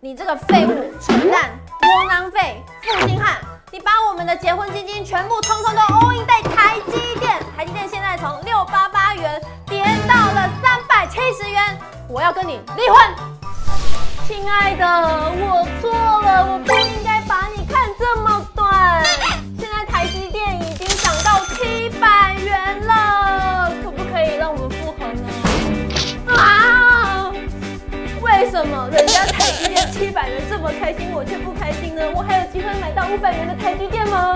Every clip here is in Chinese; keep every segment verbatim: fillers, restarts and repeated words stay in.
你这个废物、蠢蛋、窝囊废、负心汉，你把我们的结婚基金全部通通都 all in 在台积电，台积电现在从六百八十八元跌到了三百七十元，我要跟你离婚。亲爱的，我错了，我不应该把你看这么短。现在台积电已经涨到七百元了，可不可以让我们复合呢？啊！为什么人家台积电七百元这么开心，我却不开心呢？我还有机会买到五百元的台积电吗？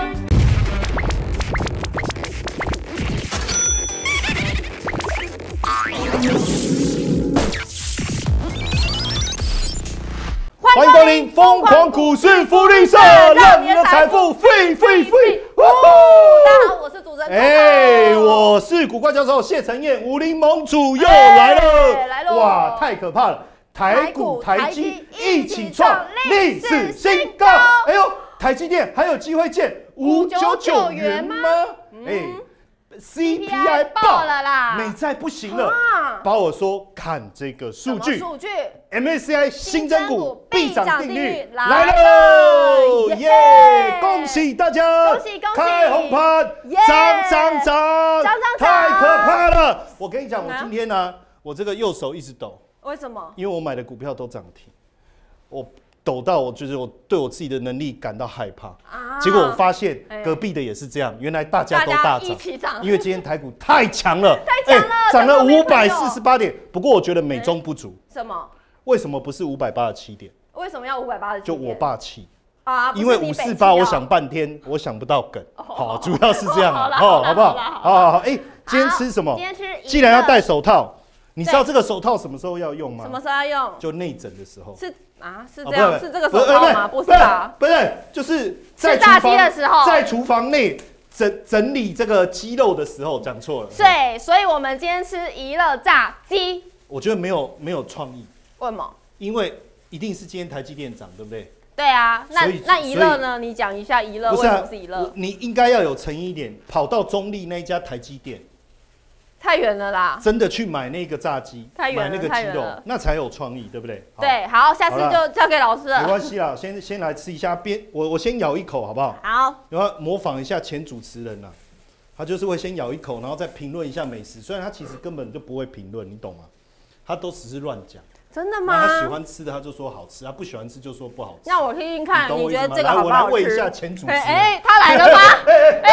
欢迎光临疯狂股市福利社，让你的财富 free free free。 大家好，我是主持人。 哎，我是股怪教授谢承彦，武林盟主又来了， 来了！ 哇，太可怕了！台股、台积一起创历史新高。哎呦，台积电还有机会见五九九元吗？哎。C P I 爆了啦，美债不行了。把我说看这个数据， 数据 M S C I 新增股必涨定律来喽！耶！恭喜大家， 恭喜恭喜！ 开红盘，涨涨涨， 涨涨太可怕了！我跟你讲，我今天呢，我这个右手一直抖， 为什么？ 因为我买的股票都涨停，我。抖到我就是我对我自己的能力感到害怕，啊、结果我发现隔壁的也是这样，原来大家都大涨，因为今天台股太强了， 太强了， 涨了五百四十八点。不过我觉得美中不足， 什么？ 为什么不是五百八十七点？ 为什么要五百八十七？ 就我霸气啊！ 因为五四八，我想半天，我想不到梗，好，主要是这样啊，好，好不好？好好好，哎，今天吃什么？ 今天吃， 既然要戴手套。你知道这个手套什么时候要用吗？ 什么时候要用？ 就内诊的时候。 是啊，是这样，是这个手套吗？不是吧？ 不是，就是在厨房的时候， 在厨房内整整理这个鸡肉的时候，讲错了。 对，所以我们今天吃怡乐炸鸡。 我觉得没有没有创意。 为什么？ 因为一定是今天台积电涨，对不对？ 对啊，那那怡乐呢？你讲一下怡乐为什么是怡乐？ 你应该要有诚意一点，跑到中立那一家台积电。 太远了啦！ 真的去买那个炸鸡， 太远了， 买那个鸡肉，那才有创意，对不对？ 对，好，下次就交给老师了。 没关系啦，先先来吃一下，边我我先咬一口，好不好？ 好。 然后模仿一下前主持人啦，他就是会先咬一口，然后再评论一下美食。虽然他其实根本就不会评论，你懂吗？他都只是乱讲。 真的吗？ 他喜欢吃的他就说好吃，他不喜欢吃就说不好吃。 那我听听看，你觉得这个好不好吃？ 我来问一下前主持人。 哎，他来了吗？哎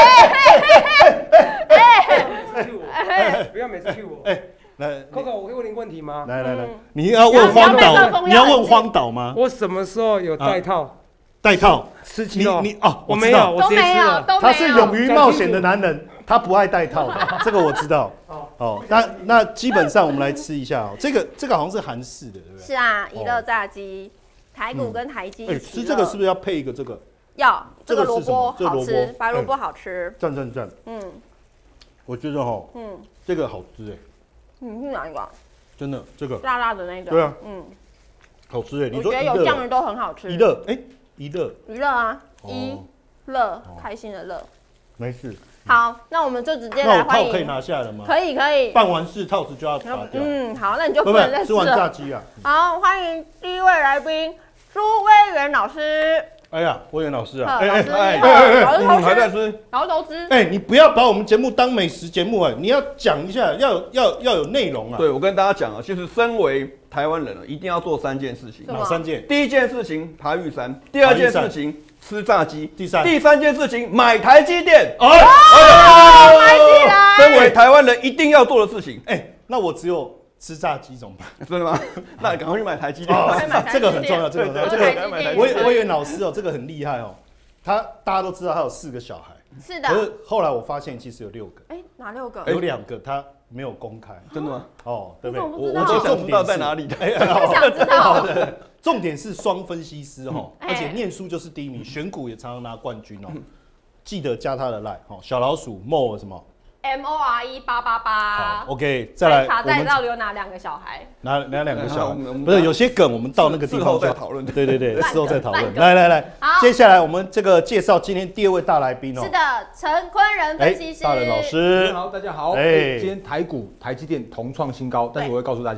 哎，不要每次 Q 我。 哎，来 ，Coco， 我可以问你个问题吗？ 来来来，你要问荒岛，你要问荒岛吗？ 我什么时候有带套？ 带套吃鸡肉？ 你哦， 我没有，我直接吃了。 他是勇于冒险的男人，他不爱带套的，这个我知道。哦，那那基本上我们来吃一下哦，这个这个好像是韩式的，对不对？ 是啊，怡乐炸鸡，台股跟台积。 哎，吃这个是不是要配一个这个？ 要，这个萝卜好吃，白萝卜好吃。 赞赞赞。嗯，我觉得哈，嗯，这个好吃哎。 嗯，是哪一个？ 真的，这个辣辣的那个。 对啊，嗯，好吃哎。 我觉得有酱的都很好吃。 怡乐，哎，怡乐， 怡乐啊，怡乐，开心的乐。 没事。 好，那我们就直接来欢迎。 套可以拿下来了吗？ 可以可以。 办完事套子就要拔掉。 嗯，好，那你就不能再吃了。 吃完炸鸡啊。 好，欢迎第一位来宾朱威元老师。 哎呀，威元老师啊， 哎哎哎哎，老师还在吃， 老师都吃。 哎，你不要把我们节目当美食节目哎，你要讲一下，要要要有内容啊。 对，我跟大家讲啊，就是身为台湾人啊，一定要做三件事情。 哪三件？ 第一件事情爬玉山，第二件事情吃炸鸡， 第三第三件事情买台积电。 哦， 买起来！ 身为台湾人一定要做的事情。 哎，那我只有吃炸鸡怎么办？ 真的吗？那你赶快去买台积电。 这个很重要，这个很重要。这个我我以为老师哦，这个很厉害哦。他大家都知道他有四个小孩， 是的。 可是后来我发现其实有六个。 哎，哪六个？ 有两个他没有公开。 真的吗？ 哦，对不对？ 我我就想知道在哪里的。 我想知道。 重点是双分析师哈，而且念书就是第一名，选股也常常拿冠军哦。记得加他的 line 哈，小老鼠 mo 什么 M O R E 八八八。 好 ，OK， 再来。 查在到底有哪两个小孩？ 哪哪两个小孩？不是有些梗，我们到那个地方再讨论。 对对对，事后再讨论。来来来，接下来我们这个介绍今天第二位大来宾哦。 是的，陈坤仁分析师。 大仁老师， 好，大家好。哎，今天台股台积电同创新高，但是我会告诉大家，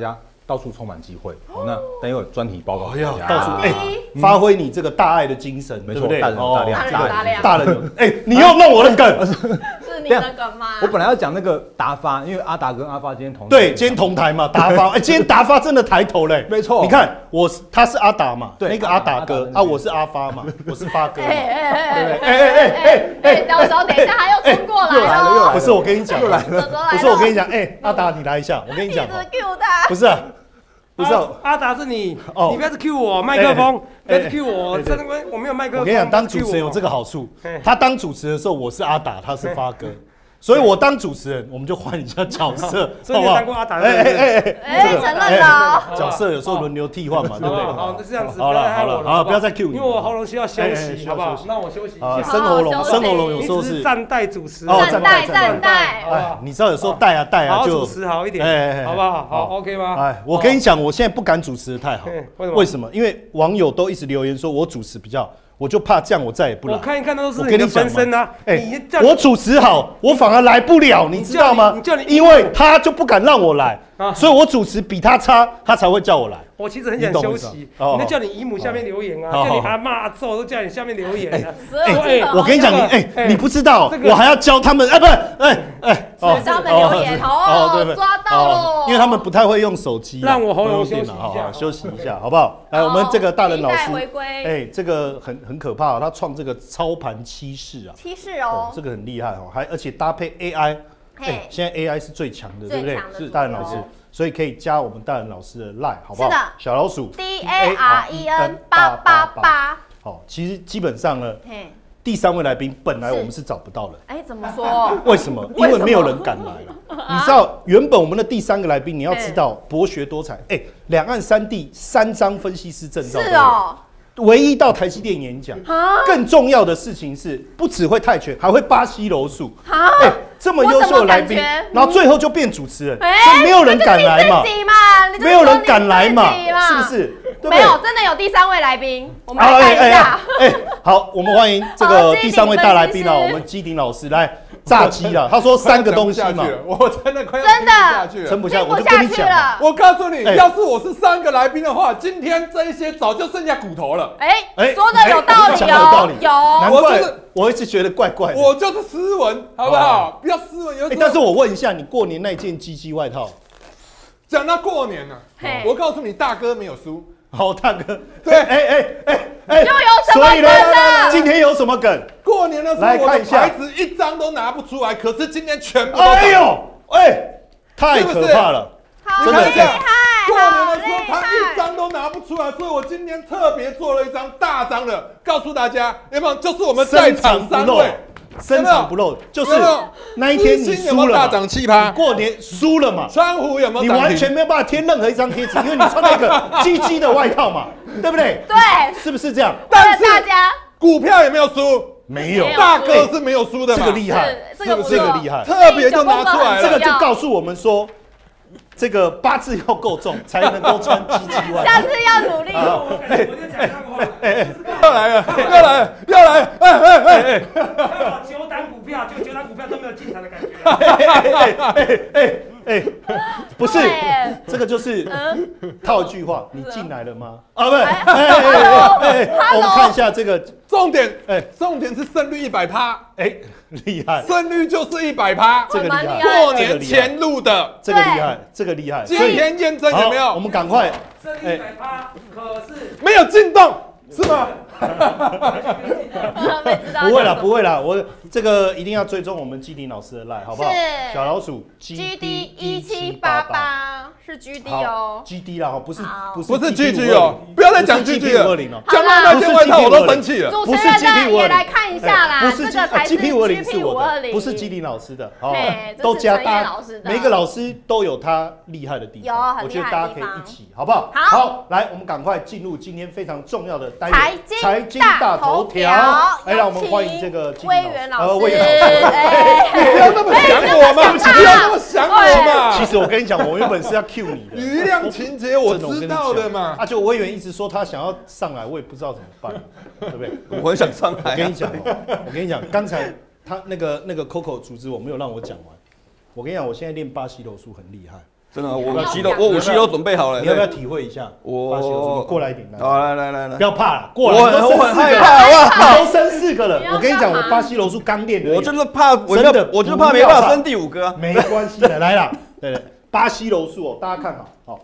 到处充满机会。哦，那等一会专题报告。 哎呀，到处哎， 嗯发挥你这个大爱的精神， 没错， 对不对？ 大人有大量， 大人有大量， 大人有。哎，你又弄我的梗， 是你的梗吗？ 我本来要讲那个达发，因为阿达跟阿发今天同对，今天同台嘛，达发。哎，今天达发真的抬头嘞， 没错。 你看我他是阿达嘛， 对， 那个阿达哥啊，我是阿发嘛，我是发哥嘛， 哎哎哎对不对？哎哎哎哎， 到时候等一下他又冲过来了， 不是我跟你讲， 又来了， 不是我跟你讲，哎，阿达你来一下，我跟你讲， 一直 Q 他， 不是啊。不是阿达是你，你不要是 Q 我麦克风，不要是 Q 我，真的我没有麦克风。 我跟你讲，当主持人有这个好处，他当主持人的时候我是阿达，他是发哥，所以我当主持人，我们就换一下角色， 所以你当过阿达， 哎哎哎哎，承认了， 角色有时候轮流替换嘛，对不对？ 好，那这样子， 好了好了，好，不要再 Q 你， 因为我喉咙需要休息，好不好？那我休息一下。 生喉咙，生喉咙有时候是暂代主持， 暂代暂代， 哎，你知道有时候带啊带啊就主持好一点，好不好？好 OK 吗？ 哎，我跟你讲，我现在不敢主持的太好，为什么？因为网友都一直留言说我主持比较。我就怕这样，我再也不来。 我看一看，都是你的分身啊！ 哎，我主持好，我反而来不了，你知道吗？因为他就不敢让我来，所以我主持比他差，他才会叫我来。 我其实很想休息，人家叫你姨母下面留言啊，叫你阿妈阿揍都叫你下面留言啊。 哎，我跟你讲，你哎，你不知道，我还要教他们，哎，不是，哎哎， 教他们留言哦，抓到了， 因为他们不太会用手机， 让我喉咙休息一下， 休息一下，好不好？来，我们这个大人老师回归， 哎，这个很很可怕，他创这个操盘七式啊， 七式哦， 这个很厉害哦，还而且搭配 A I， 哎，现在 A I 是最强的，对不对？是大人老师。所以可以加我们大人老师的 line， 好不好？ 是的， 小老鼠 D A R E N 八八八。 好，其实基本上呢，第三位来宾本来我们是找不到的。 哎，怎么说？ 为什么？因为没有人敢来了。你知道，原本我们的第三个来宾，你要知道博学多才，哎，两岸三地三张分析师证照。 是哦。 唯一到台积电演讲，更重要的事情是，不只会泰拳，还会巴西柔术。哎，这么优秀的来宾，然后最后就变主持人，所以没有人敢来嘛，没有人敢来嘛，是不是？ 没有，真的有第三位来宾，我们来看一下。 哎，好，我们欢迎这个第三位大来宾啊，我们基鼎老师来。炸鸡了，他说三个东西嘛， 我真的快要撑不下去了， 撑不下，我就跟你讲， 我告诉你，要是我是三个来宾的话，今天这一些早就剩下骨头了。 哎哎，说的有道理哦，有， 难怪我一直觉得怪怪的。 我就是斯文，好不好？不要斯文。有， 但是我问一下，你过年那件鸡鸡外套， 讲到过年了，我告诉你，大哥没有输。 好，大哥， 对， 哎哎哎哎， 又有什么梗呢？ 今天有什么梗？ 过年的时候，我的牌子一张都拿不出来，可是今天全部都。 哎呦，哎，太可怕了， 真的厉害！ 过年的时候他一张都拿不出来，所以我今天特别做了一张大张的，告诉大家，有没有？就是我们在场三位。 深藏不露，就是那一天你输了， 大涨气趴， 过年输了嘛？ 川湖有没有？ 你完全没有办法贴任何一张贴纸，因为你穿那个鸡鸡的外套嘛，对不对？ 对， 是不是这样？ 但是大家股票有没有输？ 没有， 大哥是没有输的嘛？ 这个厉害， 这个这个厉害， 特别就拿出来了， 这个就告诉我们说。这个八字要够重，才能够穿鸡鸡外套。 下次要努力。 要来了，要来了，要来了！哎哎哎哎！九档股票，就九档股票都没有进场的感觉。 哎哎哎哎，不是，这个就是套一句话，你进来了吗？啊，不是，哎哎哎，我们看一下这个重点，哎，重点是胜率一百趴， 哎，厉害， 胜率就是一百趴， 这个厉害， 过年前录的， 这个厉害，这个厉害， 今天验证有没有？ 我们赶快， 胜率一百趴，可是没有进动。是吗？ 不会啦，不会啦，我这个一定要追踪我们基鼎老师的 line， 好不好？小老鼠 G D 一七八八是 G D 哦 ，G D 啦，不是不是不是 G G 哦，不要再讲 G G 了，讲到那件外套我都生气了。 主持人也来看一下啦， 不是这个才是 G P 五二零，不是基鼎老师的，哦，都加大，每个老师都有他厉害的地方，我觉得大家可以一起，好不好？好，来，我们赶快进入今天非常重要的单元。财经大头条，来让我们欢迎这个魏源老师。 魏源老师， 不要那么想我嘛，不要那么想我嘛。 其实我跟你讲，我原本是要 cue 你的， 余量情节我知道的嘛。 啊，就魏源一直说他想要上来，我也不知道怎么办，对不对？ 我很想上来。 我跟你讲，我跟你讲，刚才他那个那个 Coco 组织我没有让我讲完。我跟你讲，我现在练巴西柔术很厉害。 真的，我武器都我武器都准备好了。 你要不要体会一下？ 我过来一点， 好，来来来来， 不要怕了，过来。 我我很害怕，哇， 你都生四个了。我跟你讲，我巴西柔术刚练的， 我就是怕，真的， 我就是怕没办法生第五个。 没关系的，来啦，对对，巴西柔术哦，大家看好，好。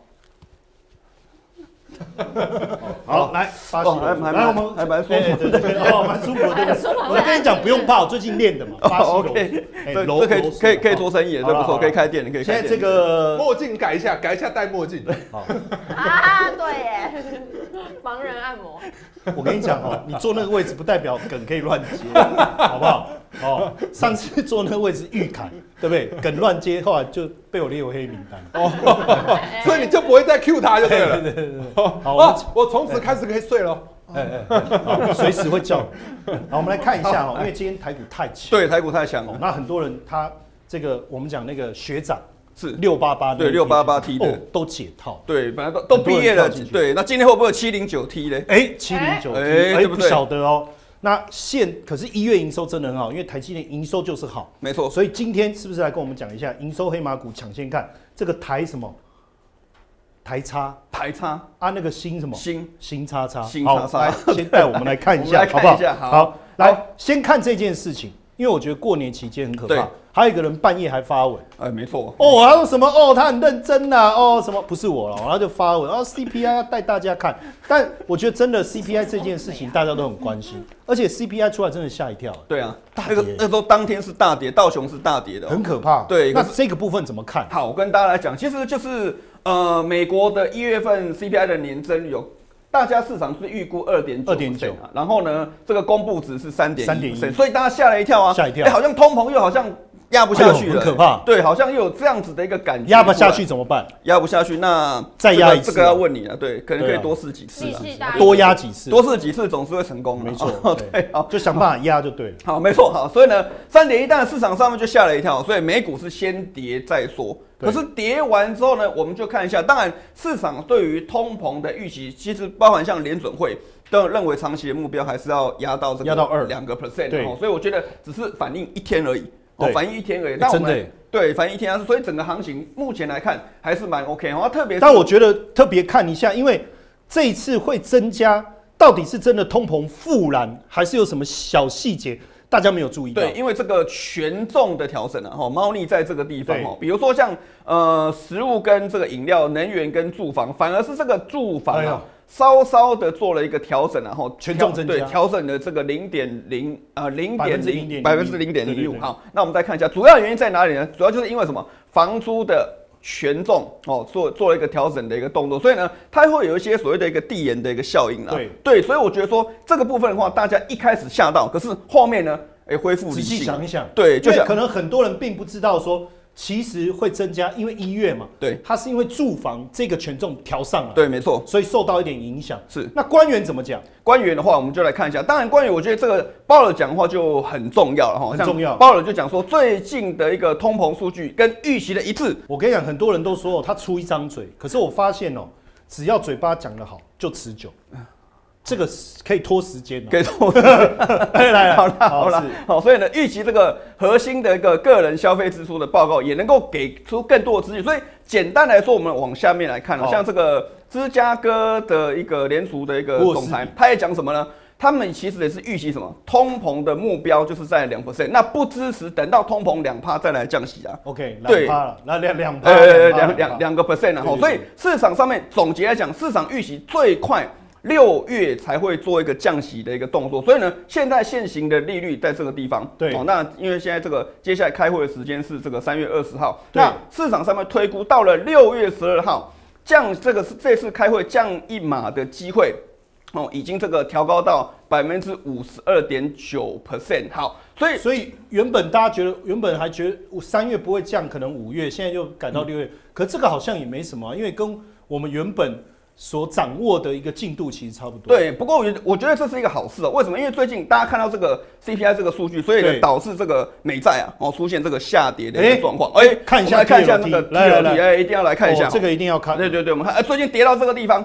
好，来巴西柔术，来我们还蛮舒服， 对对对，哦，蛮舒服的，对不对？我跟你讲，不用怕，我最近练的嘛，巴西柔术， 这这可以可以可以做生意，这不错，可以开店，可以。 现在这个墨镜改一下，改一下戴墨镜。 好啊，对耶，盲人按摩。 我跟你讲哦，你坐那个位置不代表梗可以乱接，好不好？哦，上次坐那个位置预砍，对不对？梗乱接，后来就被我列为黑名单。 哦，所以你就不会再 Q 他就对了。 对对对。 好，我从此开始可以睡了。 哎哎，随时会叫。好，我们来看一下哦，因为今天台股太强。 对，台股太强了。 那很多人他这个我们讲那个学长。 是六八八对六八八 T 的都解套， 对，本来都都毕业了，对，那今天会不会有七零九 T 呢？ 哎，七零九 T，哎，不晓得哦。那现可是一月营收真的很好，因为台积电营收就是好， 没错。 所以今天是不是来跟我们讲一下营收黑马股抢先看这个台什么？台叉， 台叉啊，那个新什么？ 新新叉叉， 新叉叉。 来，先带我们来看一下，好不好？好，来先看这件事情，因为我觉得过年期间很可怕。还有一个人半夜还发文， 哎，没错。 哦，还有什么？哦，他很认真呐、啊。哦，什么？不是我了，然后就发文，然后 C P I 要带大家看。但我觉得真的 C P I 这件事情大家都很关心，而且 C P I 出来真的吓一跳。 对啊，那个那时候当天是大跌，道琼是大跌的、哦， 很可怕。 对， 那这个部分怎么看？ 好，我跟大家来讲，其实就是呃，美国的一月份 C P I 的年增有。大家市场是预估二点二点九，然后呢，这个公布值是三点一，所以大家吓了一跳啊， 吓一跳， 哎，好像通膨又好像压不下去了， 很可怕。 对，好像又有这样子的一个感觉。 压不下去怎么办？ 压不下去，那再压一次， 这个要问你了。对，可能可以多试几次， 多压几次， 多试几次总是会成功的。 没错， 对，好， 就想办法压就对了。 好，没错，好，所以呢，三点一，但市场上面就吓了一跳，所以美股是先跌再说。可是跌完之后呢，我们就看一下，当然市场对于通膨的预期，其实包含像联准会都认为长期的目标还是要压到这个压到二两个 percent 哦，所以我觉得只是反映一天而已，哦，反映一天而已。 但我们对反映一天啊，所以整个行情目前来看还是蛮 OK 哦，特别。 但我觉得特别看一下，因为这一次会增加，到底是真的通膨复燃，还是有什么小细节？大家没有注意到， 对，因为这个权重的调整啊，哈，猫腻在这个地方哦，比如说像呃食物跟这个饮料、能源跟住房，反而是这个住房啊，稍稍的做了一个调整，然后权重增加， 对，调整了这个零点零呃零点零百分之零点零五。好，那我们再看一下，主要原因在哪里呢？主要就是因为什么？房租的权重哦，做做了一个调整的一个动作，所以呢，它会有一些所谓的一个递延的一个效应啊。 对对，所以我觉得说这个部分的话，大家一开始吓到，可是后面呢，哎，恢复理性。仔细想一想， 对，就可能很多人并不知道说，其实会增加，因为一月嘛， 对， 它是因为住房这个权重调上了， 对，没错， 所以受到一点影响。 是， 那官员怎么讲？ 官员的话，我们就来看一下。当然，官员我觉得这个鲍尔讲的话就很重要了哈， 很重要。 鲍尔就讲说，最近的一个通膨数据跟预期的一致。 我跟你讲，很多人都说他出一张嘴，可是我发现哦，只要嘴巴讲得好，就持久。这个可以拖时间， 可以拖时间。来来，好了好了，好，所以呢，预期这个核心的一个个人消费支出的报告也能够给出更多的资讯。所以简单来说，我们往下面来看，像这个芝加哥的一个联储的一个总裁，他也讲什么呢？他们其实也是预期什么？通膨的目标就是在两 percent， 那不支持等到通膨两趴再来降息啊。 OK， 两趴了，那两两趴， 呃，两两两个 percent 然后，所以市场上面总结来讲，市场预期最快六月才会做一个降息的一个动作，所以呢，现在现行的利率在这个地方。 对， 哦，那因为现在这个接下来开会的时间是这个三月二十号，那市场上面推估到了六月十二号降这个是这次开会降一码的机会。哦，已经这个调高到百分之五十二点九 percent。好，所以所以原本大家觉得，原本还觉得三月不会降，可能五月，现在又改到六月。嗯、可这个好像也没什么、啊，因为跟我们原本所掌握的一个进度其实差不多。 对，不过我我觉得这是一个好事哦。为什么？因为最近大家看到这个 C P I 这个数据，所以呢导致这个美债啊哦出现这个下跌的一个状况。哎、欸， 看一下， 来看一下那个 T L T， 哎，一定要来看一下、 哦，这个一定要看。 对对对，我们看，哎，最近跌到这个地方。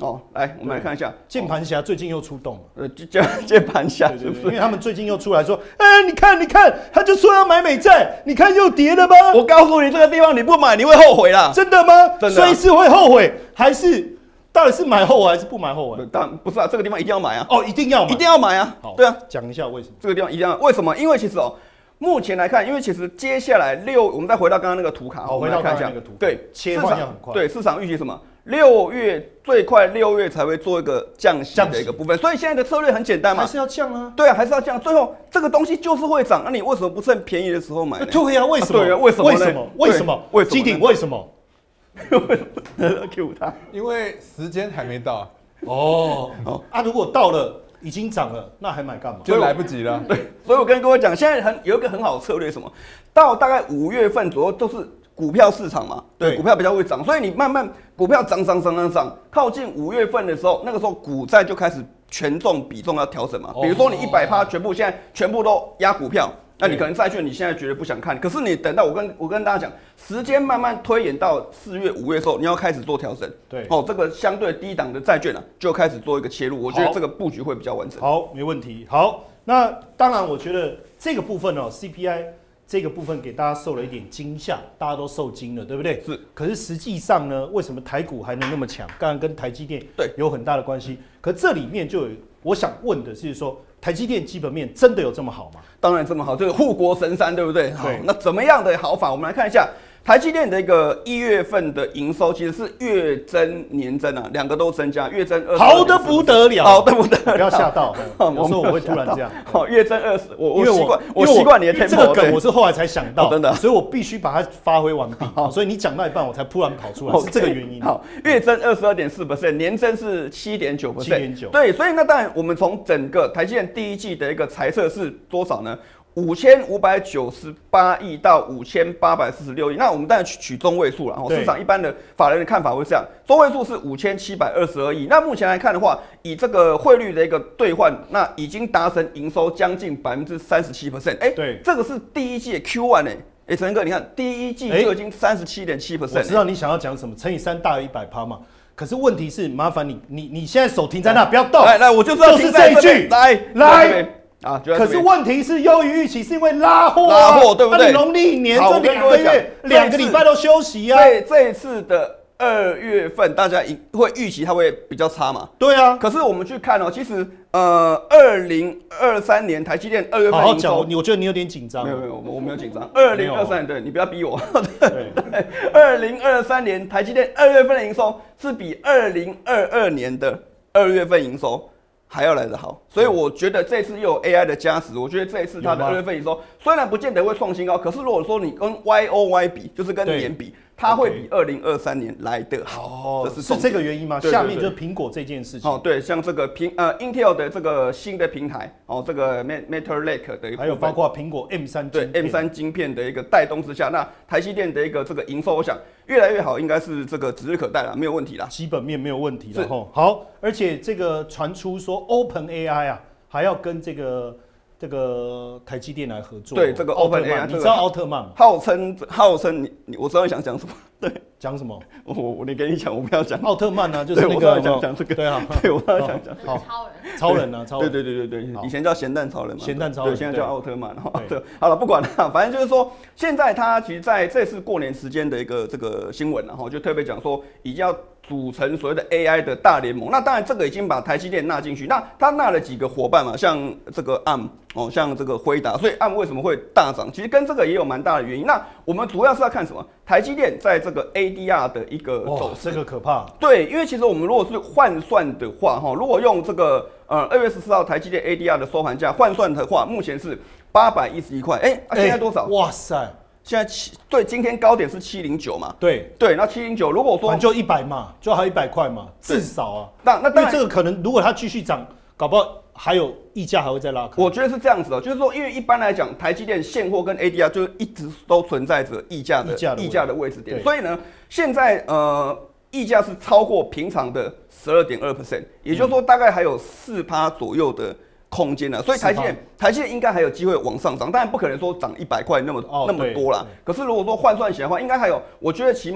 哦，来，我们来看一下， 键盘侠最近又出动了。 呃，键键盘侠是不是？ 因为他们最近又出来说，哎，你看，你看，他就说要买美债，你看又跌了吧？ 我告诉你，这个地方你不买，你会后悔啦。 真的吗？ 真的。 所以是会后悔，还是到底是买后悔还是不买后悔？ 当然不是啊，这个地方一定要买啊。 哦，一定要买， 一定要买啊。 好， 对啊， 讲一下为什么？ 这个地方一定要为什么？因为其实哦。目前来看，因为其实接下来六，我们再回到刚刚那个图卡， 好， 我们来看一下那个图， 对， 切换要很快， 对，市场预期什么？六月最快六月才会做一个降息的一个部分，所以现在的策略很简单嘛， 还是要降啊， 对啊，还是要降，最后这个东西就是会涨，那你为什么不趁便宜的时候买呢？ 对啊，为什么？ 对啊，为什么？ 为什么？为什么？ 为什么？ 基鼎为什么？ 为什么 Q 他？ 因为时间还没到。 哦哦啊，如果到了。已经涨了，那还买干嘛？ 就来不及了。 对，所以我跟各位讲，现在很有一个很好的策略，什么？到大概五月份左右都是股票市场嘛，对，股票比较会涨，所以你慢慢股票涨涨涨涨涨，靠近五月份的时候，那个时候股债就开始权重比重要调整嘛。比如说你一百趴全部现在全部都压股票。那你可能债券你现在觉得不想看，可是你等到我跟我跟大家讲，时间慢慢推演到四月、五月的时候，你要开始做调整。 对， 哦，这个相对低档的债券啊，就开始做一个切入，我觉得这个布局会比较完整。 好，没问题。好，那当然，我觉得这个部分哦 ，C P I 这个部分给大家受了一点惊吓，大家都受惊了，对不对？ 是。 可是实际上呢，为什么台股还能那么强？当然跟台积电对有很大的关系。可这里面就有我想问的是说，台积电基本面真的有这么好吗？ 当然这么好，这个护国神山，对不对？好， 对。 那怎么样的好法？我们来看一下台积电的一个一月份的营收，其实是月增年增啊，两个都增加，月增二。 好的不得了， 好的不得了， 不要吓到。有时候我会突然这样。 好，月增二十，我我习惯， 我习惯你的 tempo。 这个梗我是后来才想到， 真的， 所以我必须把它发挥完毕。所以你讲到一半，我才突然跑出来，是这个原因。 好，月增二十二点四 percent， 年增是七点九 percent， 七点九。对，所以那当然，我们从整个台积电第一季的一个财测是多少呢？五千五百九十八亿到五千八百四十六亿，那我们当然取取中位数了。哦，市场一般的法人的看法会这样，中位数是五千七百二十二亿。那目前来看的话，以这个汇率的一个兑换，那已经达成营收将近百分之三十七 percent。哎，对，这个是第一季的 Q 一 哎。哎，陈哥，你看第一季就已经三十七点七 percent。我知道你想要讲什么，乘以三大于一百趴嘛。可是问题是，麻烦你，你你现在手停在那，不要动。 来来，我就是要就是这一句， 来来。 啊， 可是问题是优于预期，是因为拉货、 啊，拉货对不对？ 你农历年这两个月、两个礼拜都休息啊。 这这一次的二月份，大家会预期它会比较差嘛？ 对啊。 可是我们去看哦，其实呃，二零二三年台积电二月份营收， 好好讲，我觉得你有点紧张。 没有没有，我没有紧张。二零二三年，对你不要逼我。对，二零二三年台积电二月份的营收是比二零二二年的二月份营收还要来得好，所以我觉得这次又有 A I 的加持，我觉得这一次它的二月份营收虽然不见得会创新高，可是如果说你跟 Y O Y 比，就是跟年比，它会比二零二三年来得好。 哦，是这个原因吗？下面就是苹果这件事情。 哦，对，像这个平呃 Intel 的这个新的平台，哦，这个 Meteor Lake 的一个， 还有包括苹果 M 三对 M 三晶片的一个带动之下，那台积电的一个这个营收，我想越来越好，应该是这个指日可待了，没有问题啦， 基本面没有问题了哈。好，而且这个传出说 Open A I 啊，还要跟这个。这个台积电来合作， 对这个 Open A I， 你知道奥特曼吗？ 号称号称你你，我知道你想讲什么，对， 讲什么？ 我我你跟你讲，我不要讲奥特曼啊，就是那个讲讲这个， 对啊， 对，我要想讲超人， 超人啊，超人， 对对对对对，以前叫咸蛋超人嘛， 咸蛋超人， 对，现在叫奥特曼，对，好了，不管了，反正就是说，现在他其实在这次过年时间的一个这个新闻，然后就特别讲说，已经要组成所谓的 A I 的大联盟。那当然，这个已经把台积电纳进去，那他纳了几个伙伴嘛，像这个 A R M 哦，像这个辉达，所以 A R M 为什么会大涨？其实跟这个也有蛮大的原因。那我们主要是要看什么？台积电在这个 A D R 的一个走势， 这个可怕。 对，因为其实我们如果是换算的话，哈，如果用这个呃二月十四号台积电 A D R 的收盘价换算的话，目前是八百一十一块，哎，现在多少？ 哇塞！ 现在七对，今天高点是七零九嘛？ 对对，那七零九如果说就一百嘛，就还一百块嘛，至少啊。 那那当然，这个可能如果它继续涨，搞不好还有溢价还会再拉开。 我觉得是这样子的，就是说，因为一般来讲，台积电现货跟 A D R 就一直都存在着溢价的溢价的位置点，所以呢，现在呃溢价是超过平常的十二点二 percent， 也就是说大概还有四趴左右的空间了，所以台积电台积电应该还有机会往上涨，当然不可能说涨一百块那么、哦、那么多啦。可是如果说换算起来的话，应该还有，我觉得起码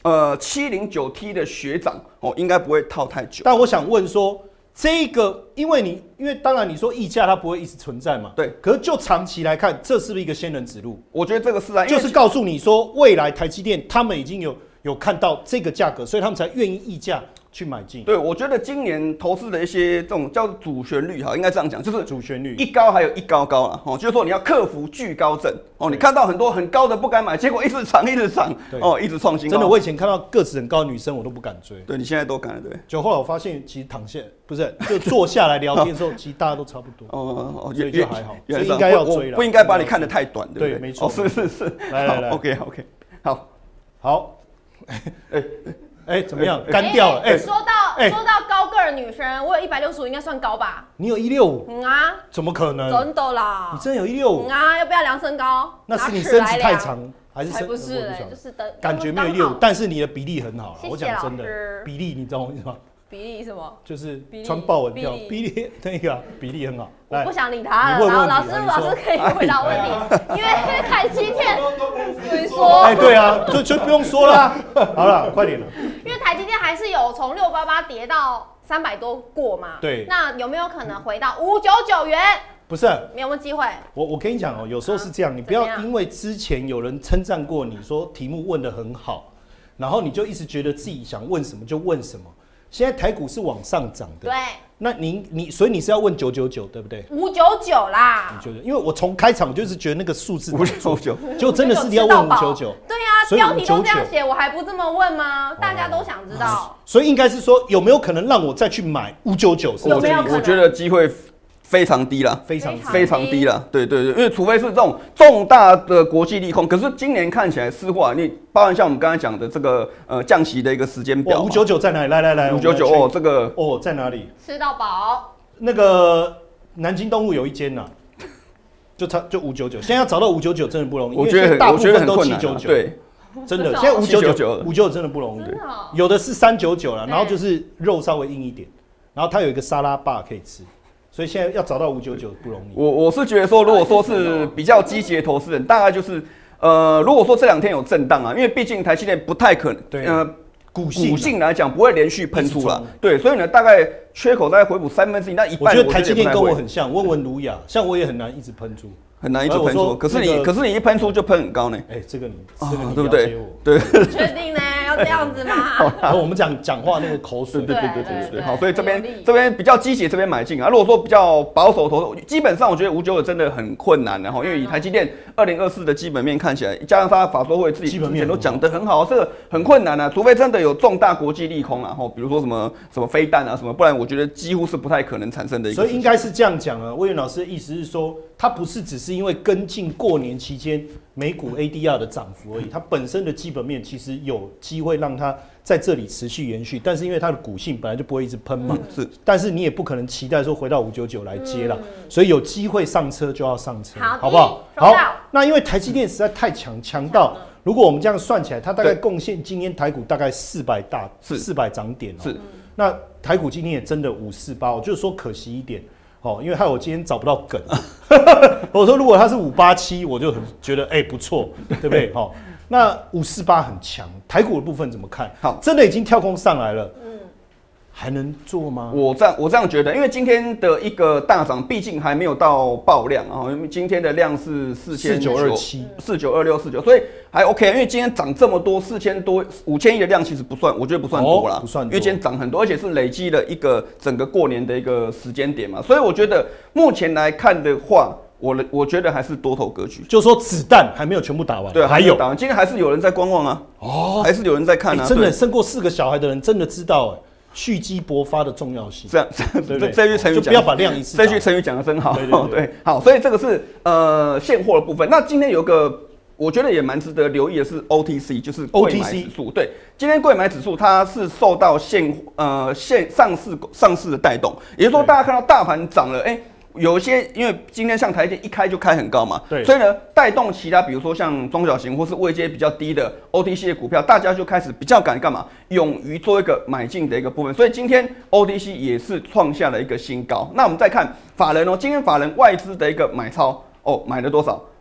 呃七零九 T 的学长哦，应该不会套太久。 但我想问说，这个因为你因为当然你说溢价它不会一直存在嘛， 对。 可是就长期来看，这是不是一个仙人指路？ 我觉得这个是啊， 就是告诉你说，未来台积电他们已经有有看到这个价格，所以他们才愿意溢价去买进。 对，我觉得今年投资的一些这种叫主旋律哈，应该这样讲，就是主旋律一高还有一高高啦，哦，就是说你要克服惧高症哦，你看到很多很高的不敢买，结果一直涨一直涨哦，一直创新高。 真的，我以前看到个子很高的女生，我都不敢追。 对，你现在都敢了，对。 就后来我发现，其实躺下不是就坐下来聊天的时候，其实大家都差不多。 哦哦， 所以就还好，所以应该要追了， 不应该把你看得太短，对不对？ 对，没错。 是是是， 来来来 ，OK OK， 好， 好。哎哎，怎么样？干掉了。 哎，说到说到高个儿女生，我有一百六十五，应该算高吧？ 你有一六五？ 嗯啊， 怎么可能？ 真的啦！ 你真有一六五？ 嗯啊，要不要量身高？ 那是你身子太长，还是才不是嘞？就是的， 感觉没有一六五，但是你的比例很好。我讲真的，比例你知道我意思吗？ 比例什么？ 就是穿豹纹跳，比例那个比例很好。 我不想理他了。然后老师，老师可以回答问题，因为台积电，你说。 哎，对啊，就就不用说了。好了，快点了。 因为台积电还是有从六八八跌到三百多过嘛。 对。 那有没有可能回到五九九元？ 不是， 没有没有机会。 我我跟你讲哦，有时候是这样，你不要因为之前有人称赞过你说题目问得很好，然后你就一直觉得自己想问什么就问什么。现在台股是往上涨的， 对。 那你你所以你是要问九九九对不对？ 五九九啦。 五九九，因为我从开场就是觉得那个数字五九九， 就真的是要问五九九。 对啊，标题都这样写，我还不这么问吗？大家都想知道。 所以应该是说有没有可能让我再去买五九九？ 有没有可能？ 我觉得机会非常低啦， 非常非常低啦，对对对，因为除非是这种重大的国际利空，可是今年看起来似乎啊，你包含像我们刚才讲的这个呃降息的一个时间表， 五九九在哪里？来来来， 五九九哦，这个哦在哪里？ 吃到饱。 那个南京东路有一间呐，就差就五九九，现在要找到五九九真的不容易， 我觉得大部分都七九九，对。 真的，现在五九九五九九真的不容易，有的是三九九了，然后就是肉稍微硬一点，然后它有一个沙拉霸可以吃。所以现在要找到五九九不容易。 我我是觉得说，如果说是比较积极的投资人，大概就是呃，如果说这两天有震荡啊，因为毕竟台积电不太可能， 对， 呃， 股性股性来讲不会连续喷出啦，对，所以呢，大概缺口大概回补三分之一，那一半我觉得台积电跟我很像，温文儒雅，像我也很难一直喷出。 很难一直喷出，可是你可是你一喷出就喷很高呢。 哎，这个你这个你对不对？对， 确定呢？要这样子吗？ 然后我们讲讲话那个口水， 对对对对对。好，所以这边这边比较积极，这边买进啊。如果说比较保守投资，基本上我觉得五九九真的很困难的哈，因为以台积电二零二四的基本面看起来，加上它法说会自己之前都讲得很好，这个很困难啊。除非真的有重大国际利空啊，哈，比如说什么什么飞弹啊什么，不然我觉得几乎是不太可能产生的一个。 所以应该是这样讲啊，魏源老师的意思是说，它不是只是因为跟进过年期间美股 A D R 的涨幅而已，它本身的基本面其实有机会让它在这里持续延续，但是因为它的股性本来就不会一直喷嘛， 嗯、是， 但是你也不可能期待说回到五九九来接了，嗯、所以有机会上车就要上车，好不好？好，那因为台积电实在太强，强到如果我们这样算起来，它大概贡献今天台股大概四百大四百涨点、喔，是，那台股今天也真的五四八，我就是说可惜一点。哦，因为害我今天找不到梗，我说如果它是五八七，我就很觉得哎、欸、不错，对不对？好、哦，那五四八很强，台股的部分怎么看？好，真的已经跳空上来了，嗯，还能做吗？ 我这样我这样觉得，因为今天的一个大涨，毕竟还没有到爆量啊，因为今天的量是四千九二七、 四九二六、四九，所以还 OK。因为今天涨这么多，四千多、五千亿的量其实不算，我觉得不算多啦、哦， 不算多。 因为今天涨很多，而且是累积了一个整个过年的一个时间点嘛，所以我觉得目前来看的话，我我觉得还是多头格局。 就是说子弹还没有全部打完， 对， 还有打完，今天还是有人在观望啊，哦，还是有人在看啊。 欸、真的生过四个小孩的人真的知道哎、欸。蓄积薄发的重要性， 这样这这句成语就不要把量一次。 这句成语讲得真好， 对对 对, 对，好，所以这个是呃现货的部分。那今天有个我觉得也蛮值得留意的是 O T C， 就是贵买指数。对，今天贵买指数它是受到现呃现上市上市的带动，也就是说大家看到大盘涨了，哎、欸。有一些，因为今天像台积电一开就开很高嘛，对，所以呢，带动其他，比如说像中小型或是位阶比较低的 O T C 的股票，大家就开始比较敢干嘛，勇于做一个买进的一个部分。所以今天 O T C 也是创下了一个新高。那我们再看法人哦，今天法人外资的一个买超哦，买了多少？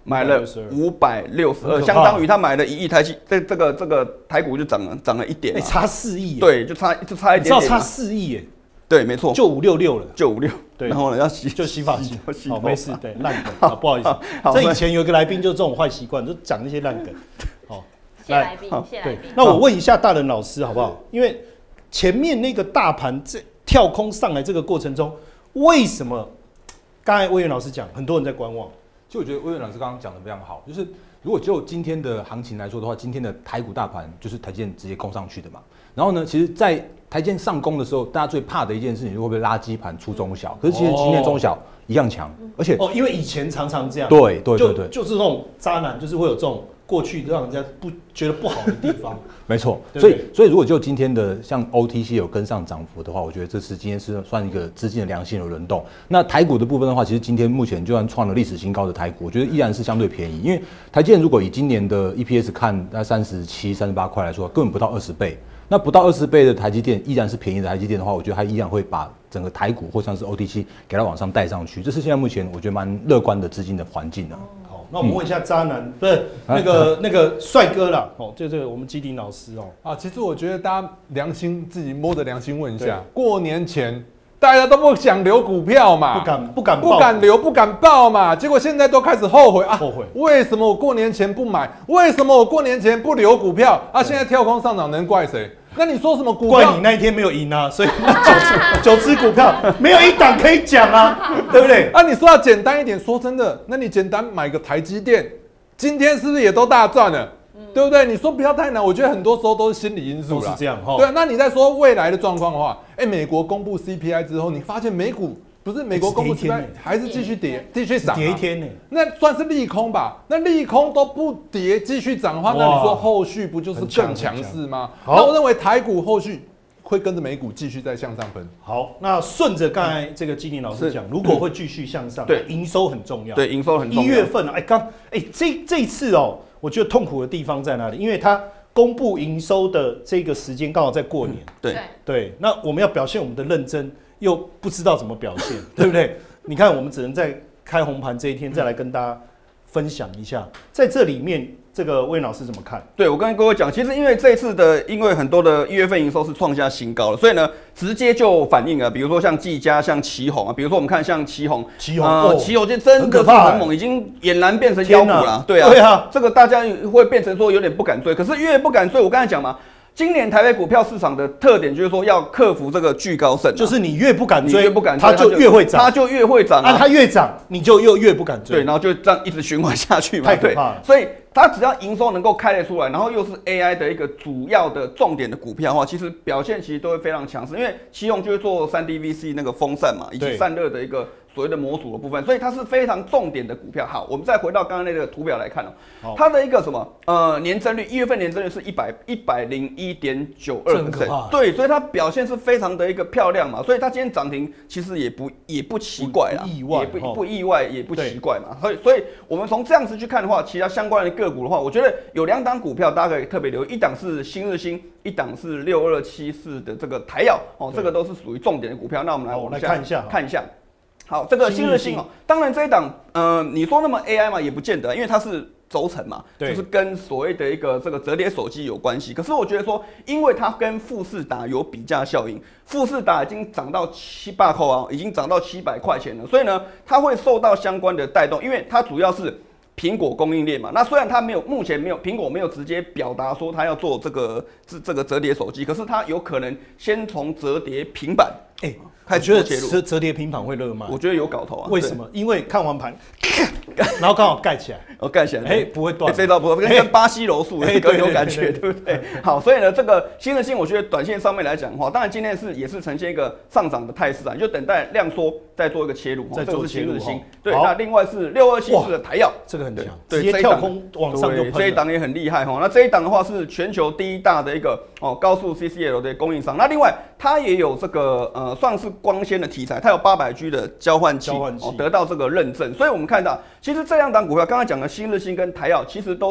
买了五百六十二，相当于他买了一亿台积，这这个这个台股就涨了涨了一点， 哎，差四亿， 对，就差就差一点， 你知道差四亿耶， 对，没错， 就五六六了， 就五六， 对， 然后呢要洗就洗发精， 洗好，没事，对，烂梗，不好意思，这以前有一个来宾就这种坏习惯，就讲那些烂梗，好， 谢来宾，谢来宾， 那我问一下大人老师好不好？因为前面那个大盘这跳空上来这个过程中，为什么刚才魏源老师讲，很多人在观望？ 其实我觉得魏源老师刚刚讲的非常好，就是如果就今天的行情来说的话，今天的台股大盘就是台积电直接攻上去的嘛。然后呢，其实，在台积电上攻的时候，大家最怕的一件事情，会不会拉基盘出中小？可是其实今天中小一样强，而且哦，因为以前常常这样， 对对对对， 就是那种渣男，就是会有这种过去让人家不觉得不好的地方。 没错，所以所以如果就今天的像 O T C 有跟上涨幅的话，我觉得这是今天是算一个资金的良性的轮动。那台股的部分的话，其实今天目前就算创了历史新高的台股，我觉得依然是相对便宜，因为台积电如果以今年的 E P S 看，在三十七、三十八块来说，根本不到二十倍。那不到二十倍的台积电依然是便宜的台积电的话，我觉得它依然会把整个台股或像是 O T C 给它往上带上去，这是现在目前我觉得蛮乐观的资金的环境啊。 好，那我们问一下渣男，不是那个那个帅哥啦，哦，就这个我们基鼎老师哦。 啊，其实我觉得大家良心自己摸着良心问一下，过年前大家都不想留股票嘛， 不敢不敢不敢留不敢报嘛，结果现在都开始后悔啊， 后悔为什么我过年前不买？为什么我过年前不留股票啊？现在跳空上涨能怪谁？那你说什么股票？ 怪你那一天没有赢啊，所以九只九只股票没有一档可以讲啊，对不对？ 啊，你说要简单一点，说真的，那你简单买个台积电，今天是不是也都大赚了？嗯、对不对？你说不要太难，我觉得很多时候都是心理因素啦， 都是这样哈。 对，那你在说未来的状况的话，哎、欸，美国公布 C P I 之后，你发现美股不是美国公布 C P I 还是继续跌，继续涨、啊， 跌一天呢？ 那算是利空吧？那利空都不跌，继续涨的话，那你说后续不就是更强势吗？那我认为台股后续会跟着美股继续再向上喷。 好，那顺着刚才这个基鼎老师讲，如果会继续向上， 对， 营收很重要， 对，营收很重要。 一月份啊，哎，刚哎这这一次哦，我觉得痛苦的地方在哪里？因为它公布营收的这个时间刚好在过年， 嗯、对对，那我们要表现我们的认真，又不知道怎么表现，对不对？你看，我们只能在开红盘这一天再来跟大家分享一下，在这里面，这个魏老师怎么看？ 对，我跟各位讲，其实因为这一次的，因为很多的一月份营收是创下新高了，所以呢，直接就反映了，比如说像技嘉、像奇鋐啊，比如说我们看像奇鋐， 奇鋐，呃， 奇鋐就真的是很猛，已经俨然变成妖股了，对啊， 对啊， 这个大家会变成说有点不敢追，可是越不敢追，我刚才讲嘛。今年台北股票市场的特点就是说要克服这个巨高盛、啊， 就是你越不敢追， 越不敢追， 它就越会涨， 它就越会涨啊， 啊它越涨你就又越不敢追， 对，然后就这样一直循环下去嘛， 太可怕了。 所以它只要营收能够开得出来，然后又是 A I 的一个主要的重点的股票的话，其实表现其实都会非常强势，因为奇鋐就是做 三 D V C 那个风扇嘛，以及散热的一个所谓的模组的部分，所以它是非常重点的股票。好，我们再回到刚刚那个图表来看哦、喔，它的一个什么呃年增率，一月份年增率是一百一百零一点九二 percent， 对，所以它表现是非常的一个漂亮嘛，所以它今天涨停其实也不也不奇怪啦， 意外也不不意外也不奇怪嘛，所以所以我们从这样子去看的话，其他相关的个股的话，我觉得有两档股票大家可以特别留意，一档是新日新，一档是六二七四的这个台药哦，这个都是属于重点的股票。那我们来我们来看一下， 看一下。好，这个新日新哦，当然这一档，呃，你说那么 A I 嘛，也不见得，因为它是轴承嘛，就是跟所谓的一个这个折叠手机有关系。可是我觉得说，因为它跟富士达有比价效应，富士达已经涨到七八块啊，已经涨到七百块钱了，所以呢，它会受到相关的带动，因为它主要是苹果供应链嘛。那虽然它没有，目前没有苹果没有直接表达说它要做这个这这个折叠手机，可是它有可能先从折叠平板， 哎、欸。我觉得折折叠平板会热卖， 我觉得有搞头啊。 为什么？因为看完盘，然后刚好盖起来， 哦，盖起来， 哎，不会断。 这招不错，跟巴西柔术那个有感觉，对不对？好，所以呢，这个新日新，我觉得短线上面来讲的话，当然今天是也是呈现一个上涨的态势啊，就等待量缩再做一个切入， 再做新日新。对，那另外是六二七四的台药， 这个很强， 直接跳空往上就喷。 这一档也很厉害哈。那这一档的话是全球第一大的一个哦高速 C C L 的供应商。那另外它也有这个呃算是光纤的题材。它有八百 G 的交换器，哦，得到这个认证，所以我们看到，其实这两档股票，刚刚讲的新日新跟台药，其实都是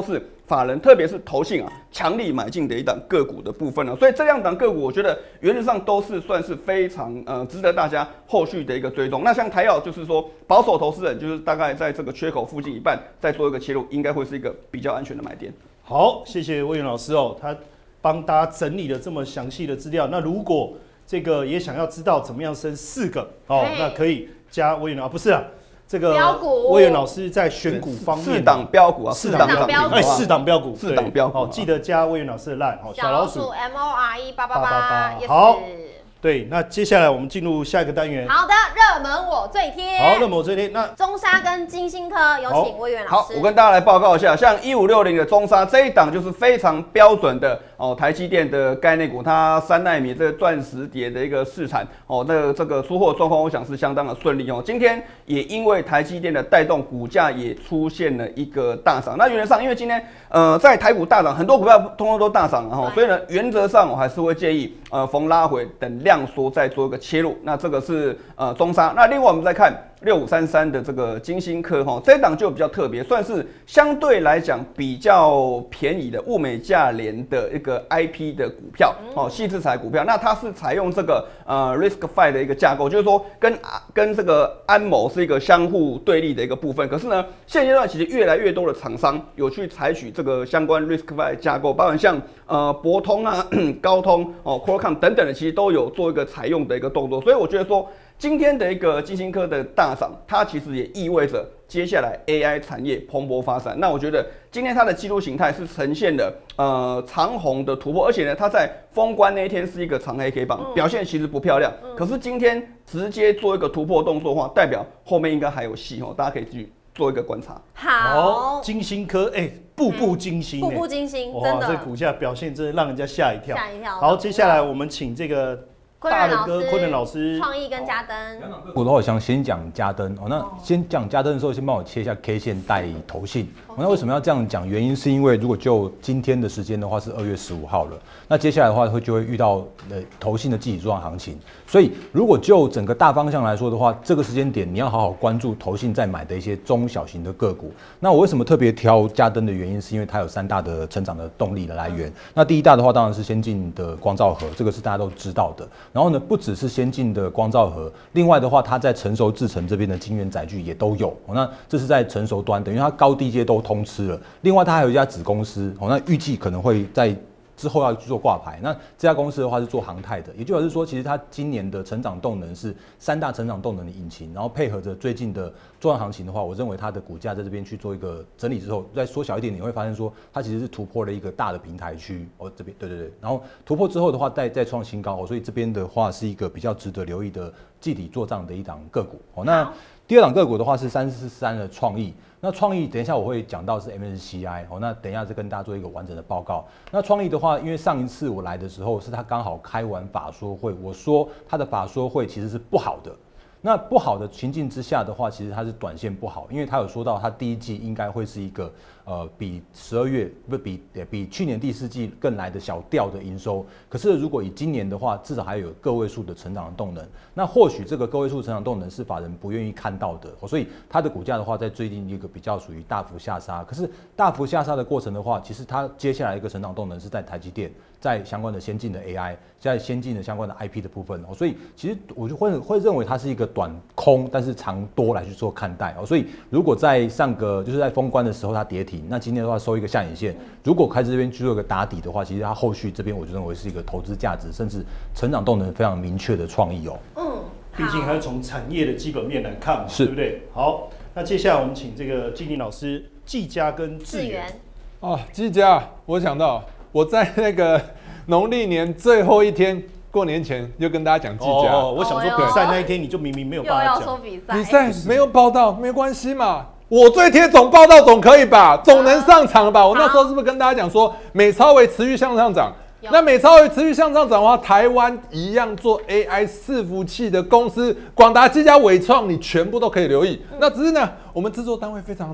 法人，特别是投信啊，强力买进的一档个股的部分呢、啊。所以这两档个股，我觉得原则上都是算是非常呃值得大家后续的一个追踪。那像台药就是说保守投资人，就是大概在这个缺口附近一半再做一个切入，应该会是一个比较安全的买点。 好，谢谢魏源老师哦，他帮大家整理了这么详细的资料。那如果这个也想要知道怎么样生四个哦，那可以加魏源啊，不是啊。这个魏源老师在选股方面， 四档标股啊， 四档标股， 哎，四档标股， 四档标股， 好，记得加魏源老师的 line， 好， 小老鼠 M O R E 八八八， 好，对，那接下来我们进入下一个单元。 好的，热门我最贴。 好，热门我最贴。那中砂跟金星科，有请魏源老师。 好，我跟大家来报告一下，像一五六零的中砂这一档就是非常标准的哦，台积电的概念股，它三奈米这个钻石碟的一个市场哦，那个这个出货状况，我想是相当的顺利哦。今天也因为台积电的带动，股价也出现了一个大涨。那原则上，因为今天呃在台股大涨，很多股票通通都大涨了哈，所以呢，原则上我还是会建议呃逢拉回等量缩再做一个切入。那这个是呃中砂。那另外我们再看六五三三的这个金星科哈，这一档就比较特别，算是相对来讲比较便宜的物美价廉的一个 I P 的股票哦，矽智财股票。那它是采用这个呃 RISC-V 的一个架构，就是说跟跟这个安谋是一个相互对立的一个部分。可是呢，现阶段其实越来越多的厂商有去采取这个相关 RISC-V 架构，包含像呃博通啊、高通哦、Qualcomm 等等的，其实都有做一个采用的一个动作。所以我觉得说，今天的一个金星科的大涨，它其实也意味着接下来 A I 产业蓬勃发展。那我觉得今天它的技术形态是呈现的呃长红的突破，而且呢，它在封关那一天是一个长黑 K 棒，表现其实不漂亮。嗯、可是今天直接做一个突破动作的话，代表后面应该还有戏哦，大家可以继续做一个观察。 好，金星科哎、欸，步步惊心、欸， 步步惊心，真的， 这股价表现真的让人家吓一跳。 吓一跳。 好，接下来我们请这个。大的哥，昆仑老师， 创意跟嘉登。 我的话，我想先讲嘉登哦。那先讲嘉登的时候，先帮我切一下 K 线带投信。那为什么要这样讲？原因是因为如果就今天的时间的话，是二月十五号了。那接下来的话，会就会遇到呃投信的季底状行情。所以如果就整个大方向来说的话，这个时间点你要好好关注投信在买的一些中小型的个股。那我为什么特别挑嘉登的原因，是因为它有三大的成长的动力的来源。那第一大的话，当然是先进的光罩盒，这个是大家都知道的。然后呢，不只是先进的光罩盒，另外的话，它在成熟制程这边的晶圆载具也都有。那这是在成熟端，等于它高低阶都通吃了。另外，它还有一家子公司，那预计可能会在之后要去做挂牌。那这家公司的话是做航太的，也就表示说，其实它今年的成长动能是三大成长动能的引擎，然后配合着最近的重要行情的话，我认为它的股价在这边去做一个整理之后，再缩小一点，你会发现说，它其实是突破了一个大的平台区。哦，这边对对对，然后突破之后的话，再再创新高哦，所以这边的话是一个比较值得留意的季底作账的一档个股。哦，那第二档个股的话是三四四三的创意。那创意等一下我会讲到是 M S C I 哦，那等一下再跟大家做一个完整的报告。那创意的话，因为上一次我来的时候是他刚好开完法说会，我说他的法说会其实是不好的。那不好的情境之下的话，其实它是短线不好，因为他有说到他第一季应该会是一个呃比十二月不比比去年第四季更来的小调的营收。可是如果以今年的话，至少还有个位数的成长的动能。那或许这个个位数成长动能是法人不愿意看到的，所以它的股价的话，在最近一个比较属于大幅下杀。可是大幅下杀的过程的话，其实它接下来一个成长动能是在台积电，在相关的先进的 A I， 在先进的相关的 I P 的部分。所以其实我就会会认为它是一个短空，但是长多来去做看待哦。所以如果在上个就是在封关的时候它跌停，那今天的话收一个下影线，如果开始这边去做一个打底的话，其实它后续这边我就认为是一个投资价值，甚至成长动能非常明确的创意哦。 嗯， 毕竟还是从产业的基本面来看嘛，对不对？好，那接下来我们请这个经理老师技嘉跟智原。 哦，技嘉，我想到我在那个农历年最后一天。过年前就跟大家讲技嘉， 哦，我想说比赛那一天你就明明没有办法讲。 又要说比赛， 比赛没有报道没关系嘛，我最贴总报道总可以吧，总能上场吧？我那时候是不是跟大家讲说美超微持续向上涨？那美超微持续向上涨的话，台湾一样做 A I 伺服器的公司，广达、技嘉、伟创，你全部都可以留意。嗯、那只是呢，我们制作单位非常的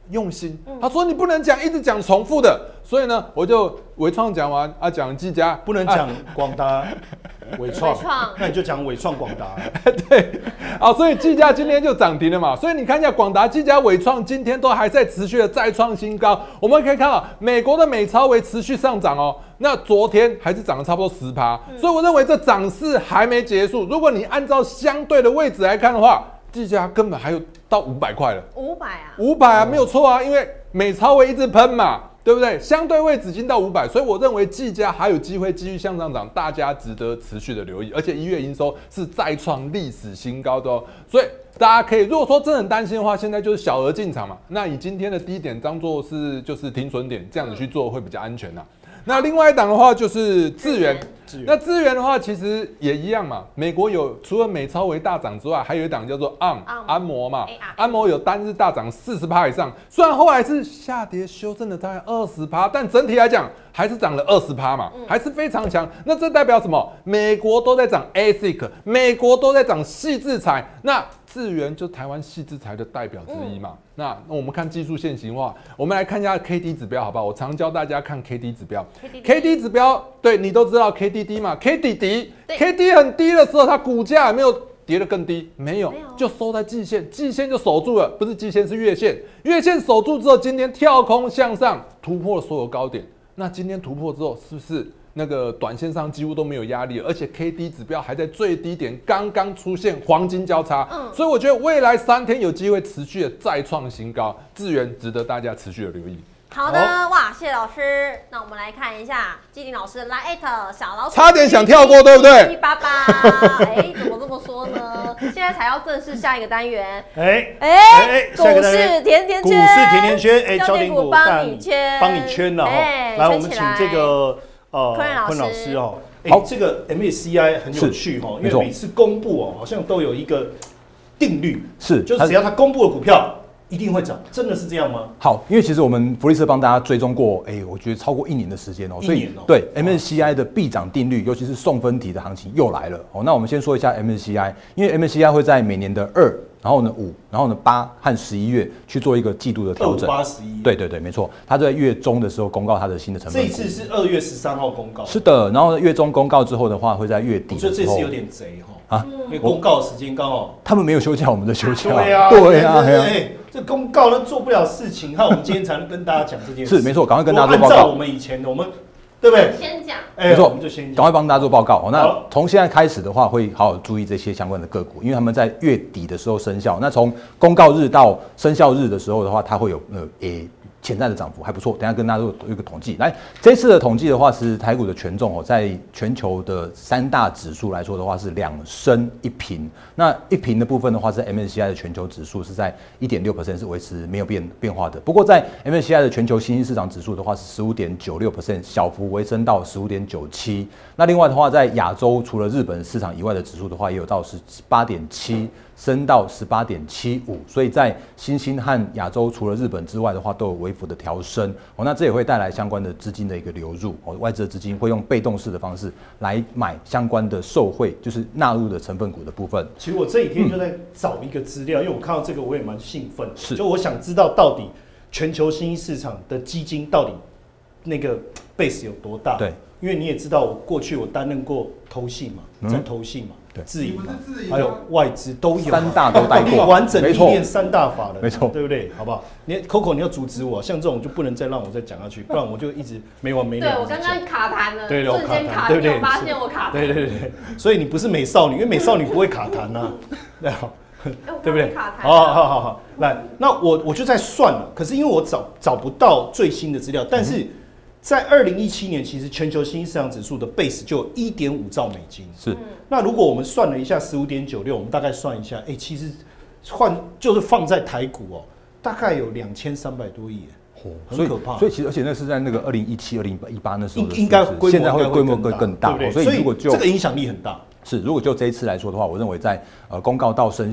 用心。他说你不能讲一直讲重复的，所以呢，我就伟创讲完啊，讲技嘉不能讲广达、伟创，那你就讲伟创、广达。 对，好，所以技嘉今天就涨停了嘛。所以你看一下广达、技嘉、伟创今天都还在持续的再创新高。我们可以看到美国的美超微持续上涨哦。那昨天还是涨了差不多十趴，所以我认为这涨势还没结束。如果你按照相对的位置来看的话，技嘉根本还有到五百块了。 五百啊？ 五百啊，没有错啊，因为美超微一直喷嘛，对不对？相对位置已经到五百，所以我认为技嘉还有机会继续向上涨，大家值得持续的留意。而且一月营收是再创历史新高的哦，所以大家可以，如果说真的很担心的话，现在就是小额进场嘛。那以今天的低点当做是就是停损点，这样子去做会比较安全呐。那另外一档的话就是智原，那智原的话其实也一样嘛。美国有除了美超微大涨之外，还有一档叫做 A R M 安摩嘛，安摩有单日大涨四十趴以上，虽然后来是下跌修正了大概二十趴，但整体来讲还是涨了二十趴嘛，还是非常强。那这代表什么？美国都在涨 A S I C， 美国都在涨矽智财，那智原就台湾矽智财的代表之一嘛。嗯、那那我们看技术线型化，我们来看一下 K D 指标好不好？我常教大家看 K D 指标 ，K D 指标对你都知道 K D D 嘛 ，K D D K D 很低的时候，它股价有没有跌得更低？没有，就收在季线，季线就守住了，不是季线是月线，月线守住之后，今天跳空向上突破了所有高点。那今天突破之后，是不是那个短线上几乎都没有压力了？而且 K D 指标还在最低点，刚刚出现黄金交叉，嗯，所以我觉得未来三天有机会持续的再创新高，智原值得大家持续的留意。 好的，哇，谢谢老师。那我们来看一下基鼎老师来艾特小老鼠， 差点想跳过，对不对？ 一八八，哎，怎么这么说呢？现在才要正式下一个单元， 哎哎，股市甜甜圈， 股市甜甜圈，哎，焦点股帮你圈， 帮你圈了哈。来，我们请这个呃坤老师哦，哎，这个 M S C I 很有趣哈，因为每次公布哦，好像都有一个定律， 是， 就是只要它公布的股票一定会涨，真的是这样吗？ 好，因为其实我们福利社帮大家追踪过，哎、欸，我觉得超过一年的时间哦、喔，所以、喔、对 M S C I 的必涨定律，尤其是送分题的行情又来了哦、喔。那我们先说一下 M S C I， 因为 M S C I 会在每年的二，然后呢五，然后呢八和十一月去做一个季度的调整。 二八十一。 对对对，没错，它在月中的时候公告它的新的成分股。 这一次是二月十三号公告。 是的，然后月中公告之后的话，会在月底的时候。 我觉得这次有点贼哈。啊，因为公告时间刚好， 他们没有休假，我们的休假。 对呀， 对呀， 哎，这公告都做不了事情，那我们今天才能跟大家讲这件事。 是没错，赶快跟大家做报告。 按照我们以前的，我们对不对？ 先讲， 没错， 我们就先讲， 赶快帮大家做报告。那从现在开始的话，会好好注意这些相关的个股，因为他们在月底的时候生效。那从公告日到生效日的时候的话，它会有呃诶。潜在的涨幅还不错，等一下跟大家做一个统计。来，这次的统计的话，是台股的权重哦，在全球的三大指数来说的话是两升一平。那一平的部分的话，是 M S C I 的全球指数是在 一点六 percent 是维持没有变变化的。不过在 M S C I 的全球新兴市场指数的话是 十五点九六 percent 小幅微升到 十五点九七。那另外的话，在亚洲除了日本市场以外的指数的话，也有到 十八点七。升到 十八点七五， 所以在新兴和亚洲除了日本之外的话，都有微幅的调升哦。那这也会带来相关的资金的一个流入哦，外资的资金会用被动式的方式来买相关的受惠，就是纳入的成分股的部分。 其实我这几天就在找一个资料，嗯、因为我看到这个我也蛮兴奋， 是， 就我想知道到底全球新兴市场的基金到底那个 base 有多大？ 对， 因为你也知道，我过去我担任过投信嘛，嗯、在投信嘛。自营嘛，还有外资都有， 三大都带过， 完整历练三大法人， 没错， 对不对？好不好？你 Coco 你要阻止我，像这种就不能再让我再讲下去，不然我就一直没完没了。 对我刚刚卡痰了， 对， 瞬间卡，对不对？发现我卡痰， 对对对，所以你不是美少女，因为美少女不会卡痰呐，对好，对不对？ 卡痰， 好好好好，来，那我我就在算了，可是因为我找找不到最新的资料，但是。在二零一七年，其实全球新兴市场指数的 base 就有 一点五兆美金。 是， 那如果我们算了一下十五点九六，我们大概算一下，哎、欸，其实换就是放在台股哦、喔，大概有两千三百多亿，哦，很可怕。 所以其实而且那是在那个二零一七、二零一八那时候的， 应该现在会规模会更大， 对不对？ 所以如果就这个影响力很大。 是，如果就这一次来说的话，我认为在呃公告到生效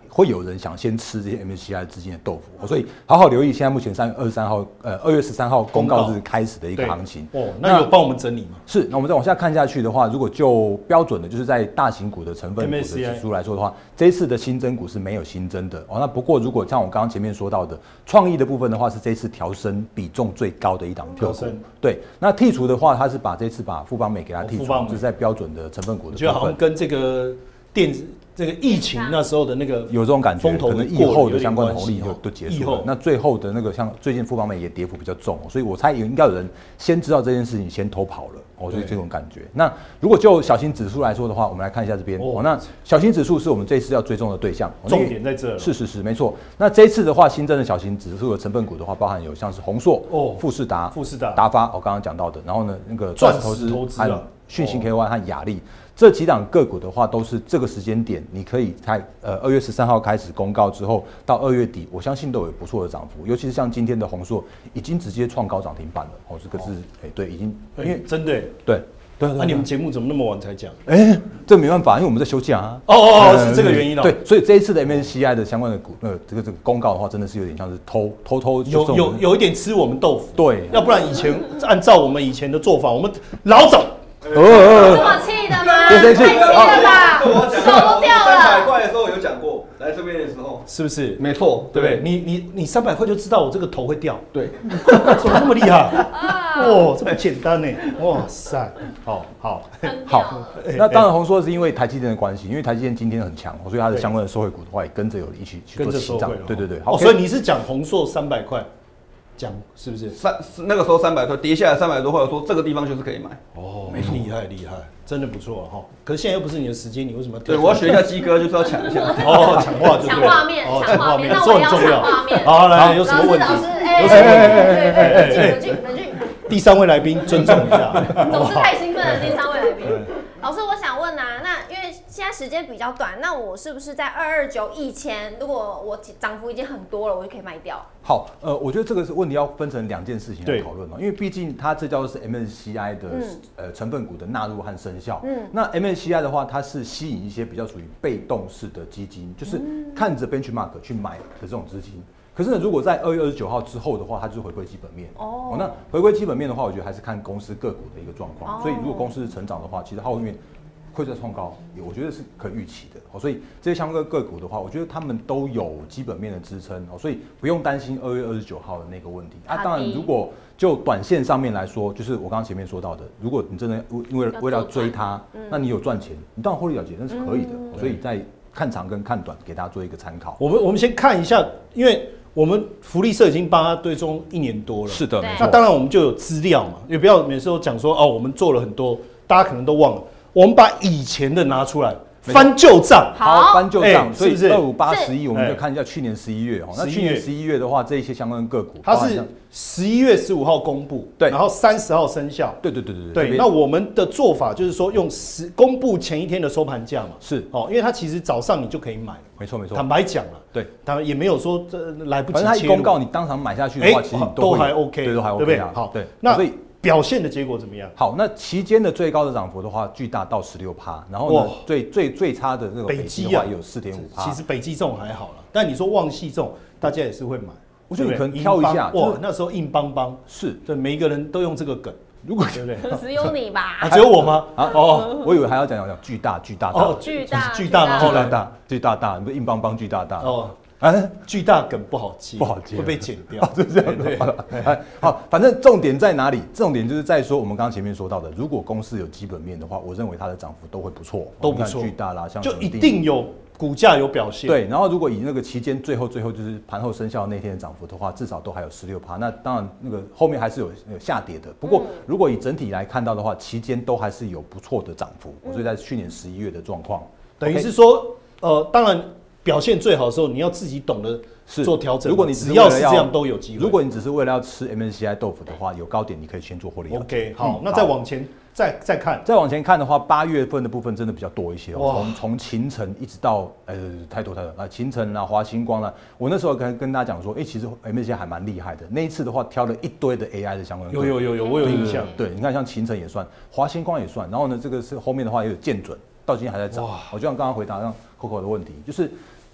会有人想先吃这些 M S C I 资金的豆腐，所以好好留意现在目前三月二十三号，呃，二月十三号公告日开始的一个行情。 哦，那有帮我们整理吗？ 是，那我们再往下看下去的话，如果就标准的，就是在大型股的成分股的指数来说的话，这一次的新增股是没有新增的哦。那不过如果像我刚刚前面说到的，创意的部分的话，是这次调升比重最高的一档个股。对，那剔除的话，它是把这次把富邦美给它剔除，就是在标准的成分股的部分。 就好像跟这个电子这个疫情那时候的那个有这种感觉，可能疫后的相关的红利就都结束了。 了。 那最后的那个像最近富邦美也跌幅比较重，所以我猜应该有人先知道这件事情，先偷跑了。哦，就是这种感觉。那如果就小型指数来说的话，我们来看一下这边。哦，那小型指数是我们这一次要追踪的对象， 重点在这。 是是是，没错。那这一次的话，新增的小型指数的成分股的话，包含有像是宏硕、哦、富士达、 富士达、 达发，我刚刚讲到的。然后呢，那个钻石投资、还有讯星 K Y 和雅力。这几档个股的话，都是这个时间点，你可以在呃二月十三号开始公告之后，到二月底，我相信都有不错的涨幅。尤其是像今天的宏硕，已经直接创高涨停板了。哦，这个是哎、欸、对，已经因为真的对。对， 那、啊、你们节目怎么那么晚才讲？ 哎、欸，这没办法，因为我们在休假啊。 哦哦哦，是这个原因哦。 对，所以这一次的 M S C I 的相关的股呃这个这个公告的话，真的是有点像是偷偷偷有有有一点吃我们豆腐。 对， 要不然以前按照我们以前的做法，我们老早。 哦，这么气的吗？太气了吧，手都掉了。 三百块的时候有讲过，来这边的时候是不是？ 没错， 对不对？你你你三百块就知道我这个头会掉， 对， 怎么那么厉害？哦，这么简单呢？哇塞，好好好。那当然，宏硕是因为台积电的关系，因为台积电今天很强，所以它的相关的受惠股的话也跟着有一起去做起涨。对对对， 好，所以你是讲宏硕三百块。讲是不是三那个时候三百多跌下来三百多，或者说这个地方就是可以买哦，没错，厉害厉害，真的不错哈。可是现在又不是你的时间，你为什么？ 对，我要学一下鸡哥，就是要抢一下哦，抢话就对， 抢画面，抢画面， 这很重要。好，来，有什么问题？ 老师，哎，冷静冷静冷静。 第三位来宾，尊重一下。 总是太兴奋了，第三位来宾。老师，我想问啊，那因为现在时间比较短，那我是不是在二二九以前，如果我涨幅已经很多了，我就可以卖掉？ 好，呃，我觉得这个是问题要分成两件事情来讨论哦，因为毕竟它这叫做是 M S C I 的、嗯、呃成分股的纳入和生效。嗯，那 M S C I 的话，它是吸引一些比较属于被动式的基金，就是看着 benchmark 去买的这种资金。可是呢，如果在二月二十九号之后的话，它就是回归基本面。哦，那回归基本面的话，我觉得还是看公司个股的一个状况。哦、所以如果公司是成长的话，其实后面会再创高，我觉得是可预期的。哦，所以这些相关个股的话，我觉得他们都有基本面的支撑。哦，所以不用担心二月二十九号的那个问题。啊，当然，如果就短线上面来说，就是我刚刚前面说到的，如果你真的因为为了追它，嗯、那你有赚钱，你当然获利了结，那是可以的。嗯、所以在看长跟看短，给大家做一个参考。 我们我们先看一下，因为我们福利社已经帮他追踪一年多了。 是的， 那当然我们就有资料嘛，也不要每次都讲说哦，我们做了很多，大家可能都忘了。我们把以前的拿出来翻旧账， 好，翻旧账，所以是不是二五八十一，我们就看一下去年十一月哦。那去年十一月的话，这一些相关个股， 它是十一月十五号公布， 对， 然后三十号生效， 对对对对对。那我们的做法就是说，用十公布前一天的收盘价嘛， 是哦，因为它其实早上你就可以买了， 没错没错。 坦白讲了， 对， 当然也没有说这来不及， 反正它一公告你当场买下去的话，其实都还 OK， 对，都还 OK 啊。 好， 对， 那所以。表现的结果怎么样？ 好，那期间的最高的涨幅的话，巨大到十六趴，然后呢，最最最差的那个北基啊，也有四点五趴。 其实北基这种还好了，但你说旺系这种，大家也是会买。 我觉得你可能挑一下， 哇，那时候硬邦邦是， 对，每一个人都用这个梗， 如果对不对？ 只有你吧？ 啊，只有我吗？啊哦，我以为还要讲讲巨大巨大大， 哦， 巨大巨大，然后大大巨大大，你不硬邦邦巨大大哦。哎，巨大梗不好接， 不好接， 会被剪掉， 是这样对。好，反正重点在哪里？重点就是在说我们刚刚前面说到的，如果公司有基本面的话，我认为它的涨幅都会不错， 都不错。 巨大啦，像就一定有股价有表现。 对，然后如果以那个期间最后最后就是盘后生效那天的涨幅的话，至少都还有十六趴。那当然那个后面还是有有下跌的。不过如果以整体来看到的话，期间都还是有不错的涨幅。所以在去年十一月的状况， 等于是说，呃，当然。表现最好的时候，你要自己懂得做调整。 如果你只要是这样都有机会。 如果你只是为了要吃 M S C I 豆腐的话，有高点你可以先做获利。 OK， 好，嗯、那再往前再再看， 再往前看的话，八月份的部分真的比较多一些、哦。从从勤诚一直到呃太多太多啊，勤诚啊，华星光啊，我那时候跟跟大家讲说，哎、欸，其实 M S C I 还蛮厉害的。那一次的话，挑了一堆的 A I 的相关。 有有有有，我有印象。 对，你看像勤诚也算，华星光也算，然后呢，这个是后面的话也有建准，到今天还在涨。我就像刚刚回答让 Coco 的问题，就是。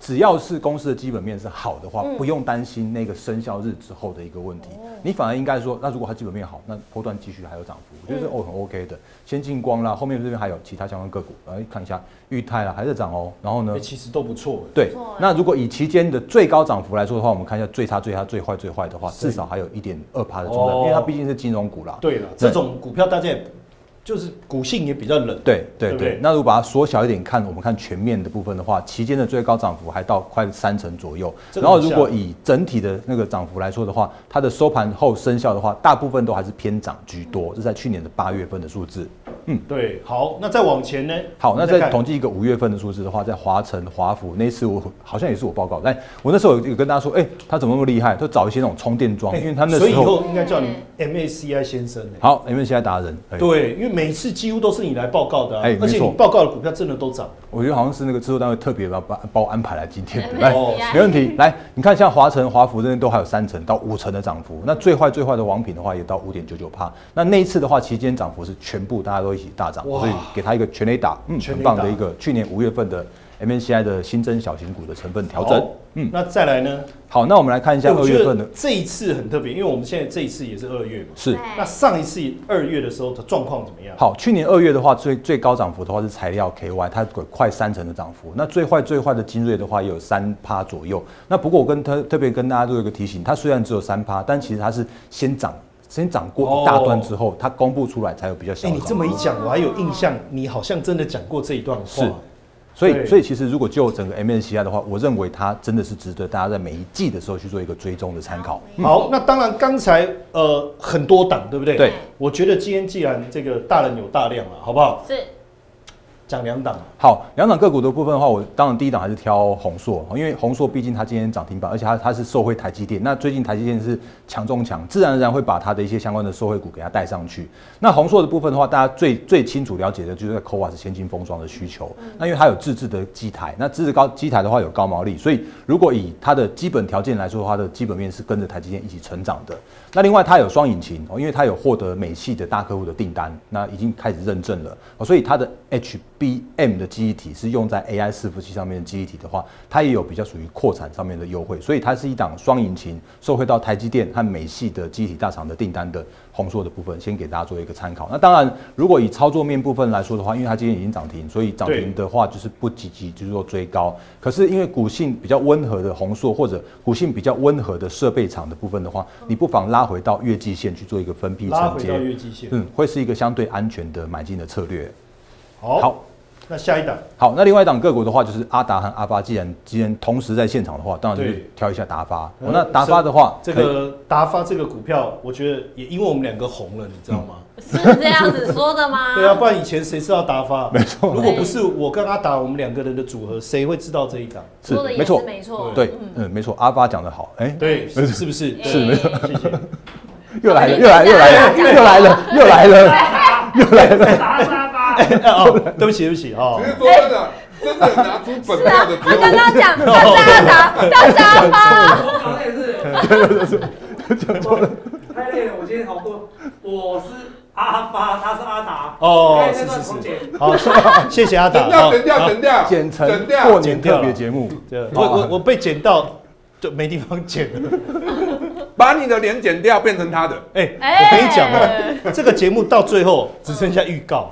只要是公司的基本面是好的话，嗯、不用担心那个生效日之后的一个问题。哦、你反而应该说，那如果它基本面好，那波段继续还有涨幅，我觉得是哦很 OK 的。先进光啦，后面这边还有其他相关个股，来看一下裕泰啦，还在涨哦。然后呢， 其实都不错。 对，那如果以期间的最高涨幅来说的话，我们看一下最差、最差、最坏、最坏的话，至少还有一点二趴的中涨，因为它毕竟是金融股啦。 对了，这种股票大家也。就是股性也比较冷， 对对 对, 对。那如果把它缩小一点看，我们看全面的部分的话，期间的最高涨幅还到快三成左右。然后如果以整体的那个涨幅来说的话，它的收盘后生效的话，大部分都还是偏涨居多。这是在去年的八月份的数字。 嗯，对。好，那再往前呢？ 好，那再统计一个五月份的数字的话，在华晨、华孚那一次我好像也是我报告，但我那时候有跟大家说，哎、欸，他怎么那么厉害？就找一些那种充电桩，欸、因为他那时候所以以后应该叫你 M A C I 先生、欸。 好 ，M A C I 达人。 对，因为每次几乎都是你来报告的、啊， 欸、 而且你报告的股票真的都涨。 我觉得好像是那个制作单位特别把把把我安排来今天的，来，没问题。来，你看像华晨、华孚这边都还有三成到五成的涨幅，那最坏最坏的王品的话也到五点九九趴。那那一次的话，期间涨幅是全部大家都一起大涨，所以给他一个全垒打，嗯，很棒的一个去年五月份的 M A C I 的新增小型股的成分调整。 嗯，那再来呢？ 好，那我们来看一下二月份的。 这一次很特别，因为我们现在这一次也是二月嘛。 是。 那上一次二月的时候的状况怎么样？ 好，去年二月的话，最最高涨幅的话是材料 K Y， 它快三成的涨幅。那最坏最坏的精锐的话也有三趴左右。那不过我跟特特别跟大家做一个提醒，它虽然只有三趴，但其实它是先涨。先涨过一大段之后，它公布出来才有比较小。 哎，你这么一讲，我还有印象，你好像真的讲过这一段话。 是。所以，所以其实如果就整个 M A C I 的话，我认为它真的是值得大家在每一季的时候去做一个追踪的参考。 嗯、好，那当然刚才呃很多档，对不对？ 对。 我觉得今天既然这个大人有大量了，好不好？ 是。 讲两档。 好，两档个股的部分的话，我当然第一档还是挑宏硕，因为宏硕毕竟它今天涨停板，而且它它是受惠台积电。那最近台积电是强中强，自然而然会把它的一些相关的受惠股给它带上去。那宏硕的部分的话，大家最最清楚了解的就是在 C O V A S 先进封装的需求。嗯、那因为它有自制的机台，那自制高机台的话有高毛利，所以如果以它的基本条件来说的话，它的基本面是跟着台积电一起成长的。那另外它有双引擎哦，因为它有获得美系的大客户的订单，那已经开始认证了，所以它的 H B M 的记忆体是用在 A I 伺服器上面的记忆体的话，它也有比较属于扩产上面的优惠，所以它是一档双引擎，受惠到台积电和美系的记忆体大厂的订单的宏硕的部分，先给大家做一个参考。那当然，如果以操作面部分来说的话，因为它今天已经涨停，所以涨停的话就是不积极，就是说追高。可是因为股性比较温和的宏硕，或者股性比较温和的设备厂的部分的话，你不妨拉回到月季线去做一个分批承接， 拉回到月季线， 嗯，会是一个相对安全的买进的策略。 好。好，那下一档好，那另外一档个股的话，就是阿达和阿发，既然既然同时在现场的话，当然就是挑一下达发。嗯、那达发的话， 这个达发这个股票，我觉得也因为我们两个红了，你知道吗？ 是这样子说的吗？ 对啊，不然以前谁知道达发？ 没错， 如果不是我跟阿达我们两个人的组合，谁会知道这一档？ 说的也是没错， 对，嗯，没错，阿发讲得好，哎、欸， 对，是是不是？ 是没错， 谢谢。 又来了，又来，又来了，又来了，又来了，又来了。 达沙发。 哦，对不起，对不起哦。 其实说真的，真的拿出本票的。 他刚刚讲他是阿达，他是阿发。 我考的也是。 讲错了。 太累了，我今天好多。我是阿发，他是阿达。 哦，是是是。好，谢谢阿达。 剪掉，剪掉， 剪成过年特别节目。 我我我被剪到就没地方剪了。 把你的脸剪掉，变成他的。 哎、欸，欸、我跟你讲哦，这个节目到最后只剩下预告。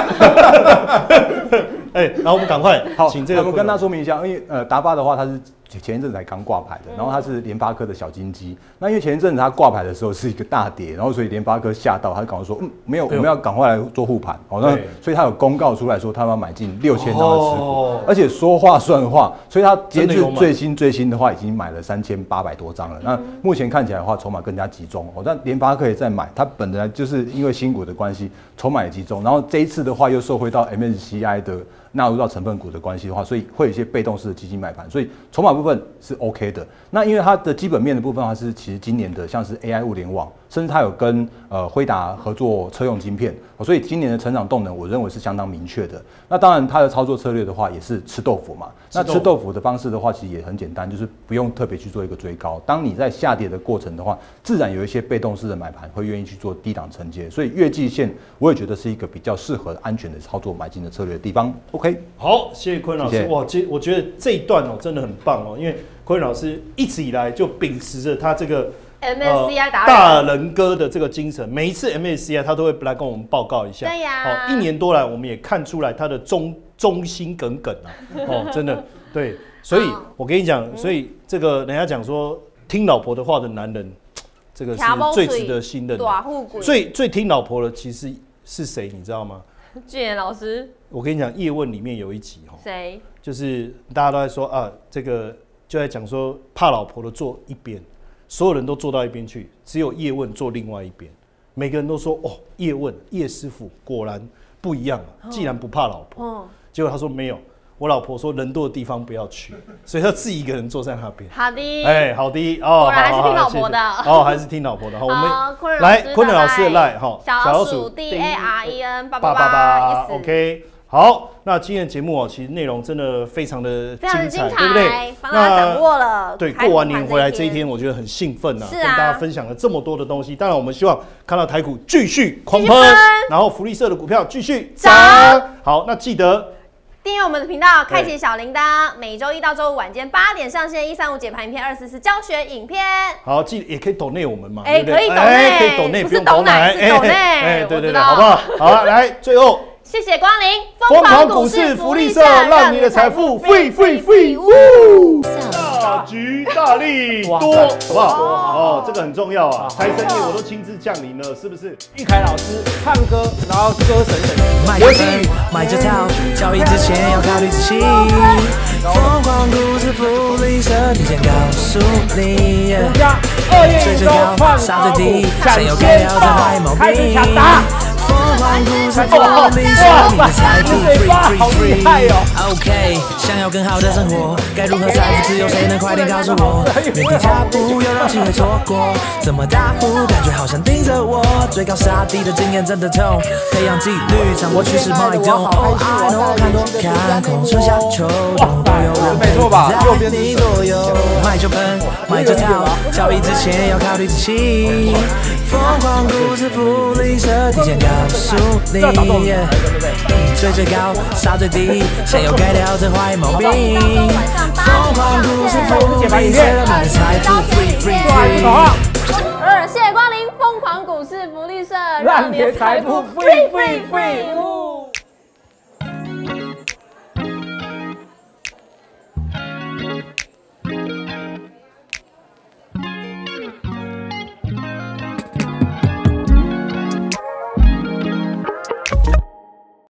哎、欸，然后我们赶快好，请这个。 我们跟他说明一下，因为呃，达发的话，它是前一阵子才刚挂牌的，然后它是联发科的小金鸡。那因为前一阵子它挂牌的时候是一个大跌，然后所以联发科吓到，他就赶快说，嗯，没有，我们要赶快来做护盘。好，那所以他有公告出来说，他要买进六千张的持股，哦、而且说话算话，所以他截至最新最新的话，已经买了三千八百多张了。那目前看起来的话，筹码更加集中。哦，但联发科也在买，它本来就是因为新股的关系，筹码也集中。然后这一次的话，又受惠到 M S C I 的纳入到成分股的关系的话，所以会有一些被动式的基金买盘，所以筹码部分是 OK 的。那因为它的基本面的部分，它是其实今年的像是 A I 物联网、 甚至它有跟呃辉达合作车用晶片，所以今年的成长动能，我认为是相当明确的。那当然，它的操作策略的话，也是吃豆腐嘛。那吃豆腐的方式的话，其实也很简单，就是不用特别去做一个追高。当你在下跌的过程的话，自然有一些被动式的买盘会愿意去做低档承接，所以月季线我也觉得是一个比较适合安全的操作买进的策略的地方。OK， 好，谢谢坤老师。 谢谢哇，这我觉得这一段哦真的很棒哦，因为坤老师一直以来就秉持着他这个。 M S C I 达人、 大人哥的这个精神，每一次 M S C I 他都会来跟我们报告一下。 对呀、 哦，一年多来，我们也看出来他的忠忠心耿耿啊。哦，真的，对，所以我跟你讲，所以这个人家讲说，听老婆的话的男人，这个是最值得信任的。最最听老婆的其实是谁，你知道吗？ 俊彦老师。 我跟你讲，叶问里面有一集哈， 谁？ 就是大家都在说啊，这个就在讲说怕老婆的坐一边。所有人都坐到一边去，只有叶问坐另外一边。每个人都说：“哦，叶问叶师傅果然不一样啊！既然不怕老婆。哦”结果他说：“没有，我老婆说人多的地方不要去，所以他自己一个人坐在那边。” 好的， 哎，好的哦， 果然还是听老婆的哦，还是听老婆的。好，我们来昆仑老师的赖哈， 小老鼠 D A R E N 八八八八 ，OK。好，那今天的节目哦，其实内容真的非常的精彩，对不对？ 帮大家掌握了。 对，过完年回来这一天，我觉得很兴奋啊，跟大家分享了这么多的东西。当然，我们希望看到台股继续狂喷，然后福利社的股票继续涨。好，那记得订阅我们的频道，开启小铃铛，每周一到周五晚间八点上线一三五解盘影片、二四四教学影片。 好，记得也可以抖内我们嘛， 哎，可以抖内， 可以抖内， 不是抖奶，是抖内。哎， 对对对，好不好？好，来，最后。 谢谢光临疯狂股市福利社，让你的财富飞飞飞呜！大吉大利多，好不好？哦，这个很重要啊！财神爷我都亲自降临了，是不是？ 玉凯老师唱歌，然后歌神神。 买就买，买就套，交易之前要考虑仔细。疯狂股市福利社提前告诉你，最最高，杀最低，谁有改掉这坏毛病？疯狂股市福利社，你的财富 free free free。OK， 想要更好的生活，该如何财富自由？谁能快点告诉我？原地踏步，又让机会错过，怎么打呼？感觉好像盯着我，最高杀低的经验真的痛。培养纪律，掌握趋势脉动。Oh I know， 看多看空，春夏秋冬都有人陪在你左右。买就喷，买就套，交易之前要考虑仔细。疯狂股市福利社，提前告诉你，最最高，杀最低，谁又改掉这坏毛病？疯狂股市福利社，让你的财富 free free free。 二，谢谢光临疯狂股市福利社，让你的财富 free free free。